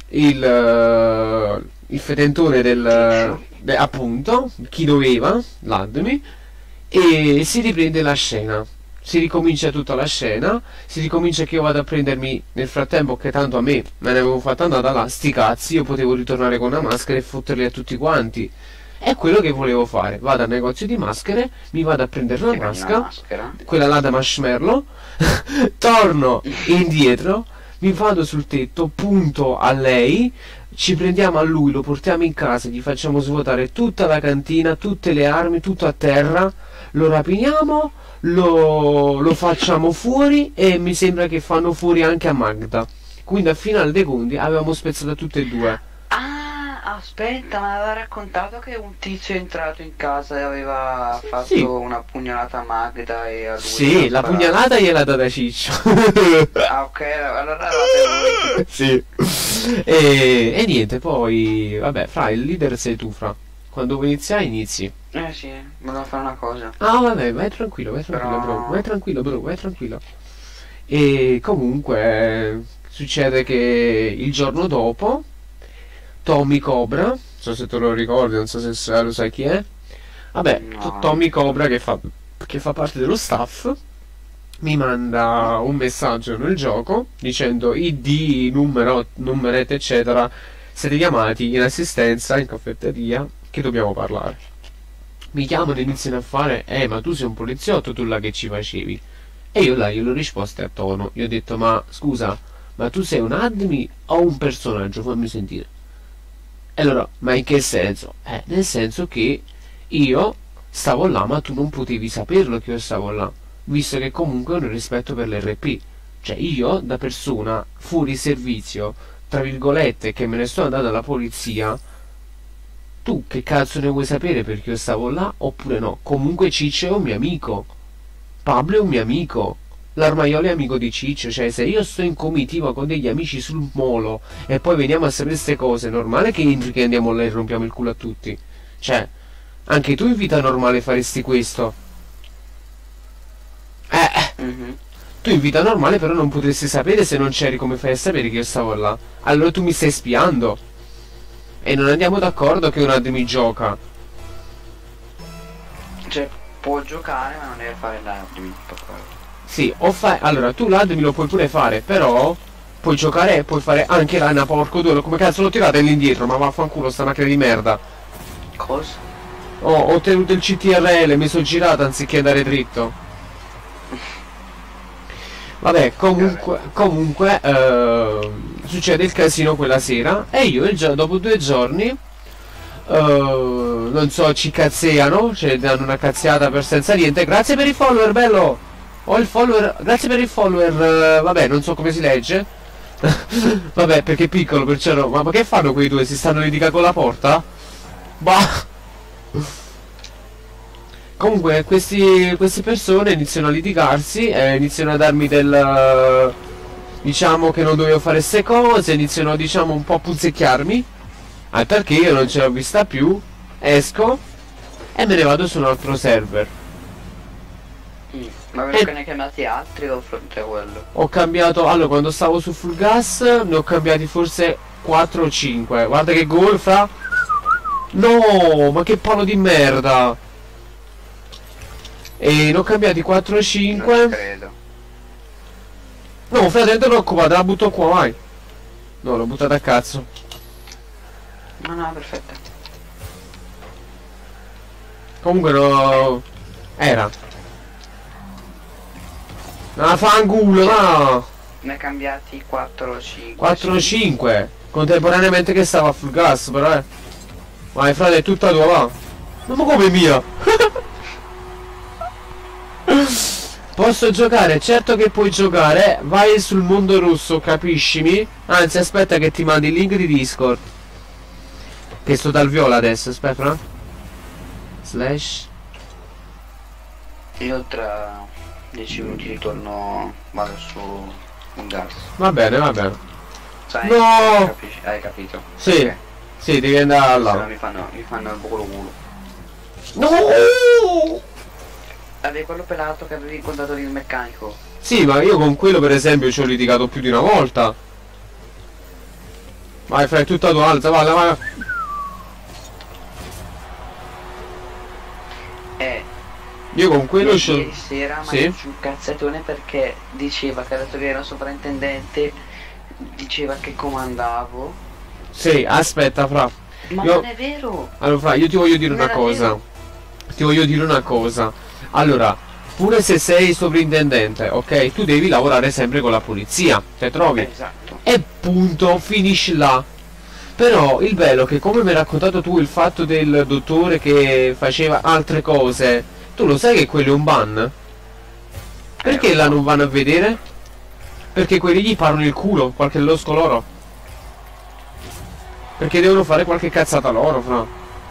[SPEAKER 1] il fetentore appunto, chi doveva, l'admi, e si riprende la scena. Si ricomincia tutta la scena, si ricomincia che io vado a prendermi nel frattempo che tanto a me ne avevo fatta andata là, sti cazzi, io potevo ritornare con una maschera e fotterli a tutti quanti. È quello che volevo fare, vado al negozio di maschere, mi vado a prendere una maschera, quella là da marshmallow, torno indietro, mi vado sul tetto, punto a lei, ci prendiamo a lui, lo portiamo in casa, gli facciamo svuotare tutta la cantina, tutte le armi, tutto a terra, lo rapiniamo, lo facciamo fuori e mi sembra che fanno fuori anche a Magda. Quindi al finale dei conti avevamo spezzato tutte e due.
[SPEAKER 2] Ah, aspetta, ma aveva raccontato che un tizio è entrato in casa e aveva fatto
[SPEAKER 1] Sì.
[SPEAKER 2] una pugnalata a Magda e a lui.
[SPEAKER 1] Sì, la pugnalata gliela data Ciccio.
[SPEAKER 2] Ah, ok, allora eravate voi.
[SPEAKER 1] Sì. E niente, poi vabbè, Fra, il leader sei tu, Fra. Quando vuoi iniziare inizi.
[SPEAKER 2] Sì, volevo fare una cosa.
[SPEAKER 1] Ah vabbè, vai tranquillo,
[SPEAKER 2] Però...
[SPEAKER 1] bro, vai tranquillo bro, vai tranquillo. E comunque succede che il giorno dopo Tommy Cobra, non so se te lo ricordi, non so se lo sai chi è. Vabbè,
[SPEAKER 2] No.
[SPEAKER 1] Tommy Cobra che fa parte dello staff mi manda un messaggio nel gioco dicendo ID, numero, numerette eccetera, siete chiamati in assistenza in caffetteria che dobbiamo parlare. Mi chiamano e iniziano a fare ma tu sei un poliziotto, tu là che ci facevi? E io là glielo ho risposto a tono, gli ho detto ma scusa, ma tu sei un admin o un personaggio? Fammi sentire. E allora, ma in che senso? Nel senso che io stavo là ma tu non potevi saperlo che io stavo là, visto che comunque ho un rispetto per l'RP. Cioè io da persona fuori servizio, tra virgolette, che me ne sto andando alla polizia, tu che cazzo ne vuoi sapere perché io stavo là oppure no? Comunque Ciccio è un mio amico, Pablo è un mio amico, l'armaiolo è amico di Ciccio, cioè se io sto in comitiva con degli amici sul molo e poi veniamo a sapere queste cose, è normale che entri che andiamo là e rompiamo il culo a tutti? Cioè, anche tu in vita normale faresti questo? Tu in vita normale però non potresti sapere se non c'eri, come fai a sapere che io stavo là? Allora tu mi stai spiando. E non andiamo d'accordo che un admin gioca.
[SPEAKER 2] Cioè, può giocare ma non deve fare l'admin.
[SPEAKER 1] Sì, allora tu l'admin lo puoi pure fare, però puoi giocare e puoi fare anche la porco duro. Come cazzo l'ho tirata all'indietro? Ma vaffanculo sta macchina di merda.
[SPEAKER 2] Cosa?
[SPEAKER 1] Ho tenuto il CTRL, mi sono girata anziché andare dritto. Vabbè, comunque succede il casino quella sera e io dopo 2 giorni non so, ci cazzeano, cioè danno una cazziata per senza niente. Grazie per il follower, bello. Ho il follower, grazie per il follower. Vabbè, non so come si legge. Vabbè, perché è piccolo, perciò ma che fanno quei due? Si stanno litigando con la porta? Bah. Comunque queste persone iniziano a litigarsi, iniziano a darmi del diciamo che non dovevo fare queste cose, iniziano diciamo un po' a punzecchiarmi, perché io non ce l'ho vista più, esco e me ne vado su un altro server.
[SPEAKER 2] Ma ve ne chiamati altri o fronte a quello?
[SPEAKER 1] Ho cambiato, allora quando stavo su Full Gas ne ho cambiati forse 4 o 5, guarda che gol fra. No, ma che palo di merda. E ne ho cambiati 4 o 5.
[SPEAKER 2] Non credo.
[SPEAKER 1] No, frate, non ti preoccupare, la butto qua, vai. No, l'ho buttata a cazzo.
[SPEAKER 2] No, perfetto.
[SPEAKER 1] Comunque no. Era. No, fanculo, no.
[SPEAKER 2] Ne ha cambiati 4 o 5.
[SPEAKER 1] 4 o 5. Contemporaneamente che stava a Full Gas, però Vai, frate, è tutta tua, va. Ma come mia? Posso giocare? Certo che puoi giocare. Vai sul mondo rosso, capiscimi? Anzi, aspetta che ti mandi il link di Discord. Che sto dal viola adesso, aspetta. Slash.
[SPEAKER 2] Io tra 10 minuti ritorno, vado su un gas.
[SPEAKER 1] Va bene, va bene.
[SPEAKER 2] Sai,
[SPEAKER 1] no!
[SPEAKER 2] Hai capito?
[SPEAKER 1] Sì,
[SPEAKER 2] okay.
[SPEAKER 1] Sì, devi andare là.
[SPEAKER 2] Se no mi fanno il culo.
[SPEAKER 1] No!
[SPEAKER 2] Avevi quello pelato che avevi incontrato il meccanico?
[SPEAKER 1] Sì, ma io con quello per esempio ci ho litigato più di una volta. Vai, fai tutta tua alza, vai. Io con quello
[SPEAKER 2] ieri sera
[SPEAKER 1] sì?
[SPEAKER 2] mi un cazzatone perché diceva che dato che era sovrintendente diceva che comandavo.
[SPEAKER 1] Sì, aspetta, fra.
[SPEAKER 2] Ma non è vero.
[SPEAKER 1] Allora, fra, io ti voglio dire una cosa.
[SPEAKER 2] Vero.
[SPEAKER 1] Ti voglio dire una cosa. Allora, pure se sei sovrintendente, ok? Tu devi lavorare sempre con la polizia, te trovi?
[SPEAKER 2] Esatto.
[SPEAKER 1] E punto, finisci là. Però il bello è che come mi hai raccontato tu il fatto del dottore che faceva altre cose, tu lo sai che quello è un ban? Perché là non vanno a vedere? Perché quelli gli parlano il culo, qualche losco loro. Perché devono fare qualche cazzata loro, fra.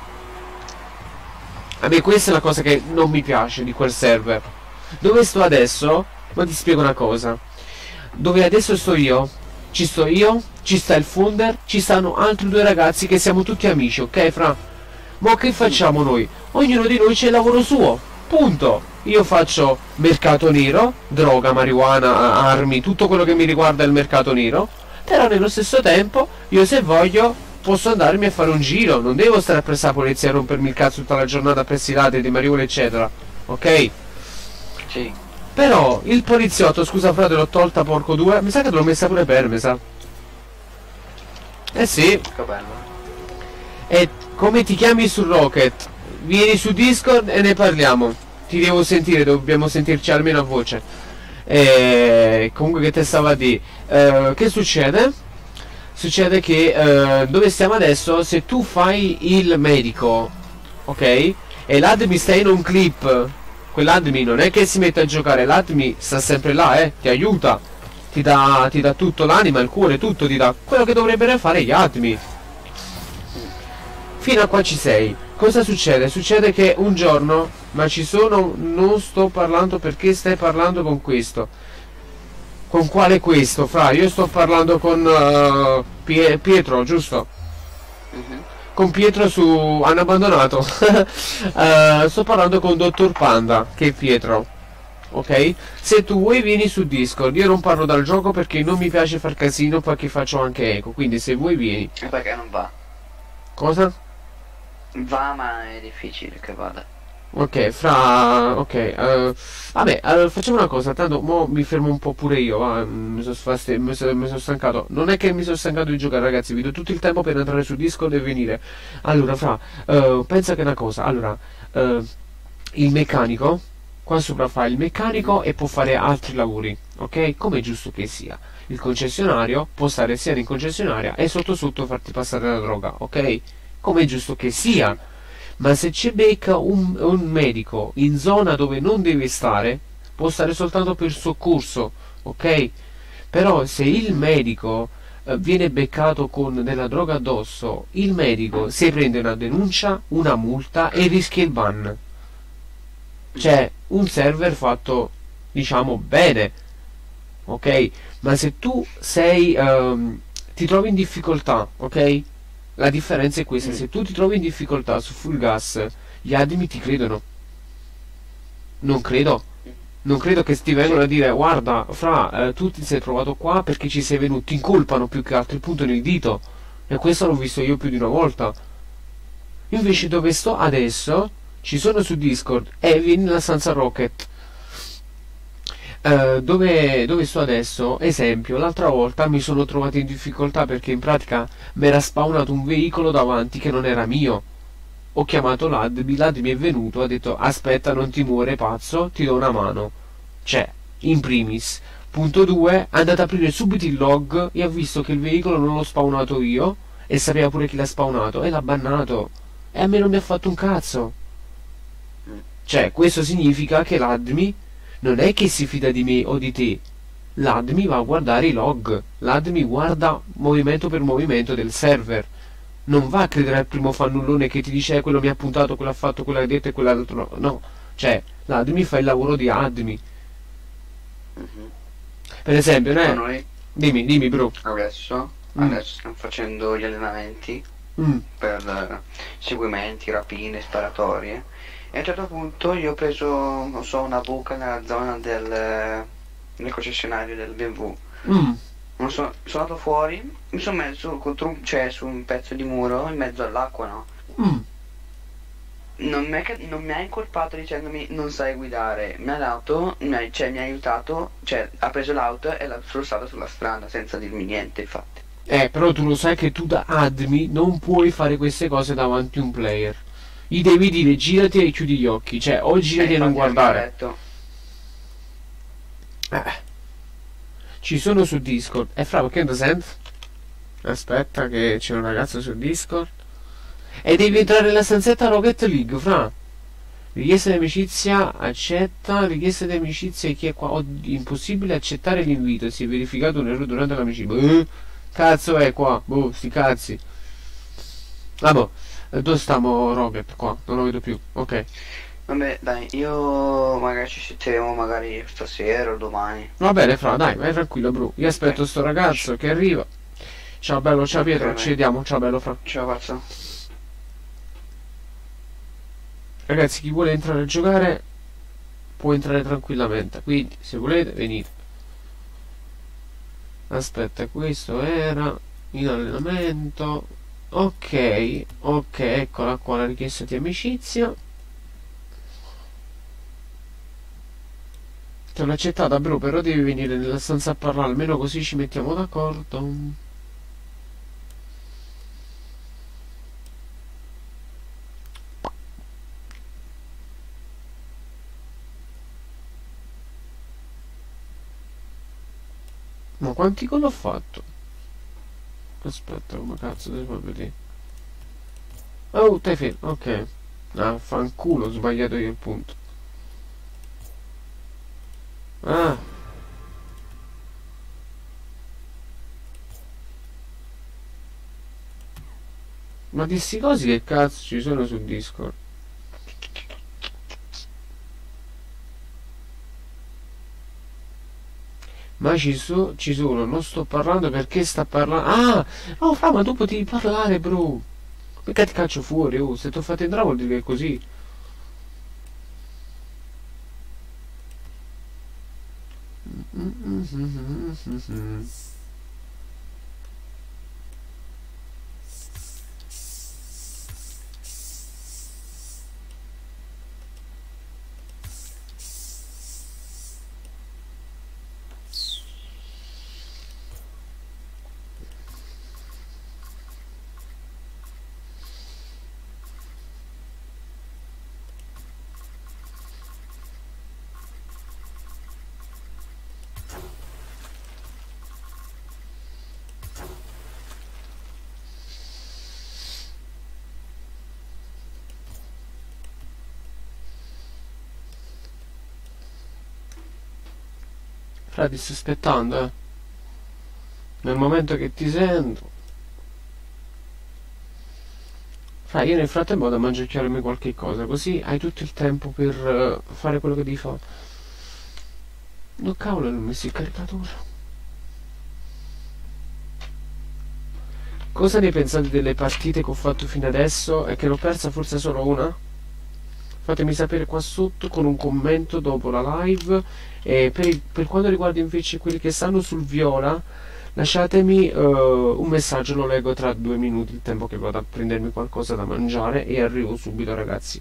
[SPEAKER 1] A me questa è la cosa che non mi piace di quel server. Dove sto adesso? Ma ti spiego una cosa. Dove adesso sto io, ci sta il Funder, ci stanno altri 2 ragazzi che siamo tutti amici, ok, fra? Ma che facciamo noi? Ognuno di noi c'è il lavoro suo, punto. Io faccio mercato nero, droga, marijuana, armi, tutto quello che mi riguarda il mercato nero. Però nello stesso tempo, io se voglio posso andarmi a fare un giro, non devo stare appresso alla polizia a rompermi il cazzo tutta la giornata presso i lati di marijuana eccetera, ok?
[SPEAKER 2] Sì.
[SPEAKER 1] Però il poliziotto, scusa frate, l'ho tolta porco due, mi sa che te l'ho messa pure per, mi sa. Eh sì.
[SPEAKER 2] Che bello.
[SPEAKER 1] E come ti chiami su Rocket? Vieni su Discord e ne parliamo. Ti devo sentire, dobbiamo sentirci almeno a voce. Comunque che te stava a dire? Che succede? Succede che dove stiamo adesso, se tu fai il medico, ok? E l'admin sta in un clip, quell'admin non è che si mette a giocare, l'admin sta sempre là, ti aiuta, ti dà tutto, l'anima, il cuore, tutto, ti dà quello che dovrebbero fare gli admin. Fino a qua ci sei. Cosa succede? Succede che un giorno, ma ci sono, non sto parlando perché stai parlando con questo. Con quale questo? Fra, io sto parlando con Pietro, giusto? Con Pietro su... hanno abbandonato. Sto parlando con Dottor Panda, che è Pietro. Ok? Se tu vuoi vieni su Discord, io non parlo dal gioco perché non mi piace far casino perché faccio anche eco, quindi se vuoi vieni.
[SPEAKER 2] E perché non va?
[SPEAKER 1] Cosa?
[SPEAKER 2] Va, ma è difficile che vada.
[SPEAKER 1] Ok, fra... ok, vabbè, facciamo una cosa, tanto mo mi fermo un po' pure io, va? Mi sono stancato. Non è che mi sono stancato di giocare, ragazzi, vi do tutto il tempo per entrare su Discord e venire. Allora, fra, pensa che è una cosa, allora, il meccanico, qua sopra fa il meccanico e può fare altri lavori, ok? Come è giusto che sia. il concessionario, può stare sia in concessionaria e sotto sotto farti passare la droga, ok? Come è giusto che sia. Ma se ci becca un medico in zona dove non deve stare, può stare soltanto per soccorso, ok? Però se il medico viene beccato con della droga addosso, il medico si prende una denuncia, una multa e rischia il ban. Cioè, un server fatto, diciamo, bene, ok? Ma se tu sei, ti trovi in difficoltà, ok? La differenza è questa: se tu ti trovi in difficoltà su full gas, gli admin ti credono. Non credo. Non credo che ti vengano a dire: guarda, fra, tu ti sei trovato qua perché ci sei venuto. Ti incolpano più che altro, puntano il dito. E questo l'ho visto io più di una volta. Invece dove sto adesso, ci sono su Discord e vieni nella stanza Rocket. Dove sto adesso, esempio, l'altra volta mi sono trovato in difficoltà perché in pratica mi era spawnato un veicolo davanti che non era mio. Ho chiamato l'admin è venuto, ha detto: aspetta, non ti muore pazzo, ti do una mano. Cioè, in primis. Punto 2, è andato ad aprire subito il log e ha visto che il veicolo non l'ho spawnato io e sapeva pure chi l'ha spawnato e l'ha bannato. E a me non mi ha fatto un cazzo. Cioè, questo significa che l'admin non è che si fida di me o di te. L'admin va a guardare i log. L'admin guarda movimento per movimento del server. Non va a credere al primo fannullone che ti dice: quello mi ha puntato, quello ha fatto, quello ha detto e quell'altro no. Cioè, l'admin fa il lavoro di admin. Per esempio,
[SPEAKER 2] Noi
[SPEAKER 1] dimmi bro.
[SPEAKER 2] adesso stiamo facendo gli allenamenti per seguimenti, rapine, sparatorie. E a un certo punto io ho preso, non so, una buca nella zona nel concessionario del BMW. Non sono andato fuori, mi sono messo cioè, su un pezzo di muro in mezzo all'acqua, no? Non mi ha incolpato dicendomi non sai guidare, mi ha dato, mi ha aiutato, cioè ha preso l'auto e l'ha spostata sulla strada senza dirmi niente, infatti.
[SPEAKER 1] Però tu lo sai che tu da admin non puoi fare queste cose davanti a un player. Gli devi dire: girati e chiudi gli occhi, cioè o girati e non guardare. Ci sono su Discord. Fra, perché non senti? Aspetta che c'è un ragazzo su Discord. E devi entrare nella stanzetta Rocket League, fra. Richiesta di amicizia, accetta. Richiesta di amicizia, chi è qua? Impossibile accettare l'invito. Si è verificato un errore durante l'amicizia. Cazzo è qua? Boh, sti cazzi. Vabbè, dove stiamo Rocket? Qua, non lo vedo più. Ok.
[SPEAKER 2] Vabbè, dai, io magari ci sentiremo magari stasera o domani.
[SPEAKER 1] Va bene, fra, dai, vai tranquillo, bro. Io aspetto sto ragazzo che arriva. Ciao bello, ciao Pietro, ci vediamo. Ciao bello, fra.
[SPEAKER 2] Ciao pazzo.
[SPEAKER 1] Ragazzi, chi vuole entrare a giocare può entrare tranquillamente. Quindi, se volete, venite. Aspetta, questo era in allenamento. Ok, eccola qua la richiesta di amicizia. Te l'ho accettata, bro, però devi venire nella stanza a parlare, almeno così ci mettiamo d'accordo. Ma quanti gol ho fatto? Aspetta, come cazzo devo vedere? Oh, te fermo, ok. Ah, fanculo, ho sbagliato io il punto. Ah. Ma di sti cosi che cazzo ci sono su Discord? Ma ci sono, non sto parlando perché sta parlando. Ah! Oh, fra, ma tu potevi parlare, bro. Perché ti caccio fuori, oh, se ti ho fatto entrare vuol dire che è così. Fra, ti sto aspettando, nel momento che ti sento. Fra, io nel frattempo vado a mangiarmi qualche cosa, così hai tutto il tempo per fare quello che devi fare. No, cavolo, non ho messo il caricatore. Cosa ne pensate delle partite che ho fatto fino adesso e che l'ho persa forse solo una? Fatemi sapere qua sotto con un commento dopo la live. E per quanto riguarda invece quelli che stanno sul viola, lasciatemi un messaggio, lo leggo tra 2 minuti, il tempo che vado a prendermi qualcosa da mangiare e arrivo subito, ragazzi.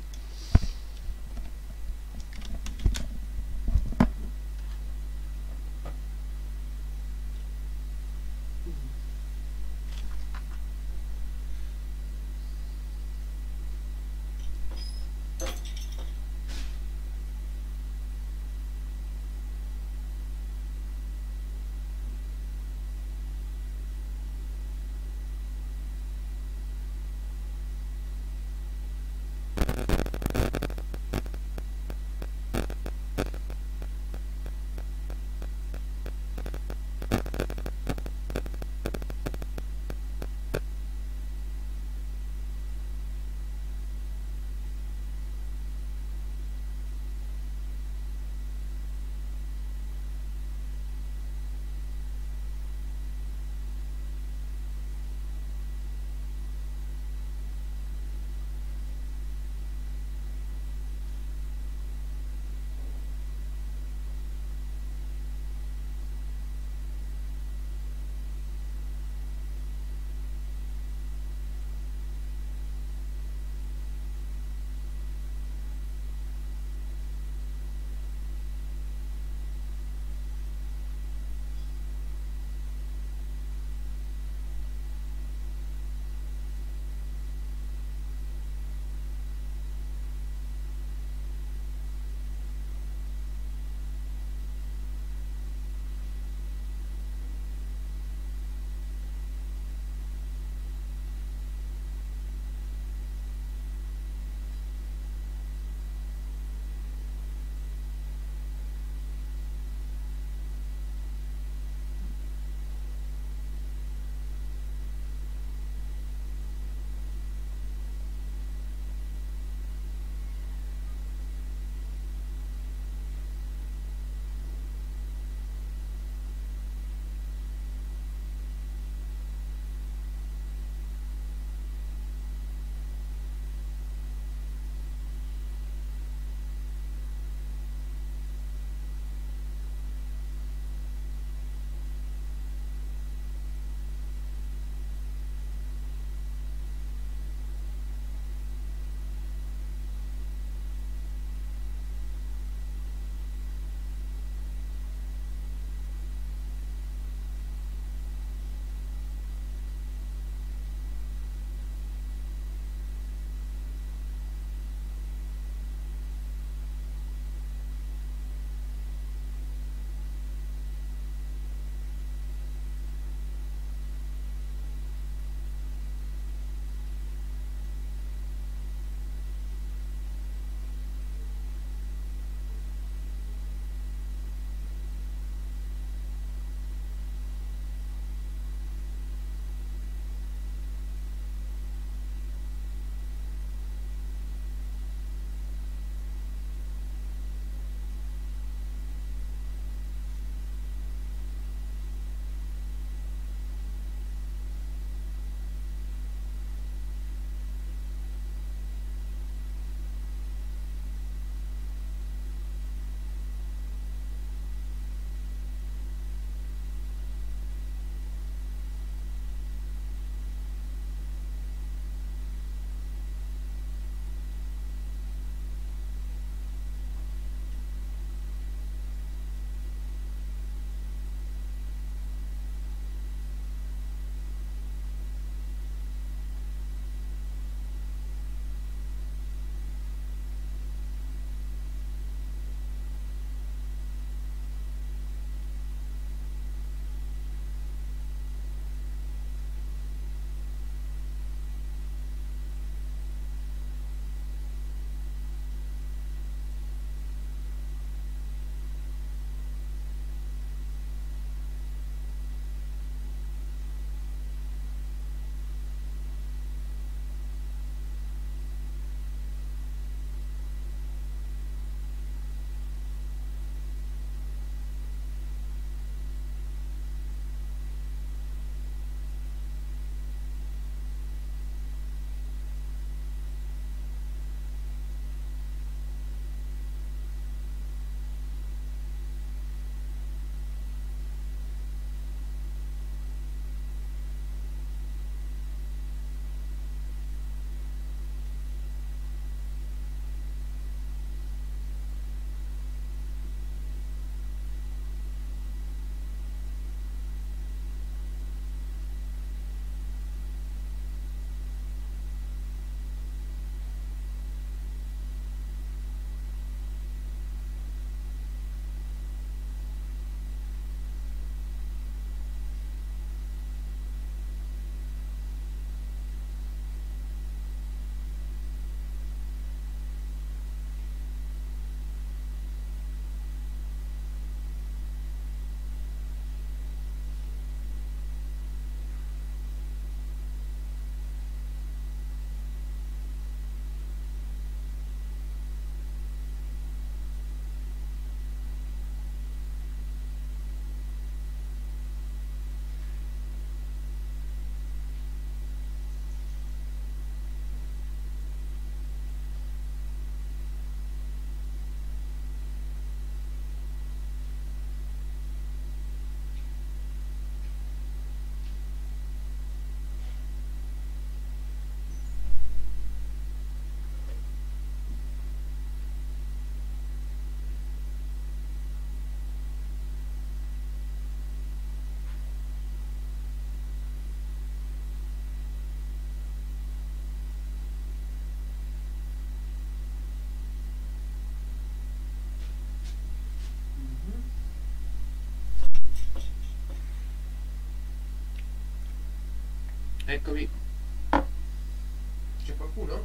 [SPEAKER 1] Eccomi. C'è qualcuno?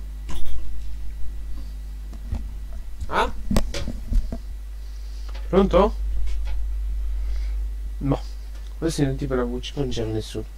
[SPEAKER 1] Ah? Pronto? No. Questo è tipo una voce, non c'era nessuno.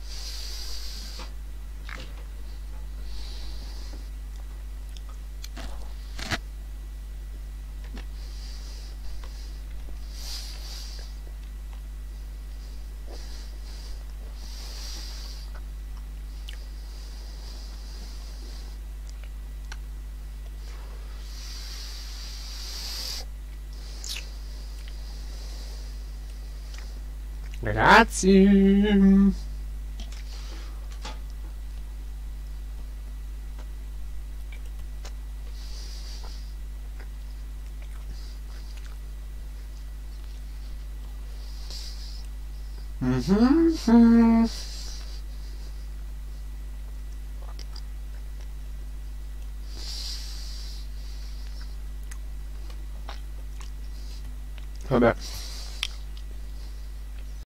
[SPEAKER 1] Ragazzi, mhm. Vabbè.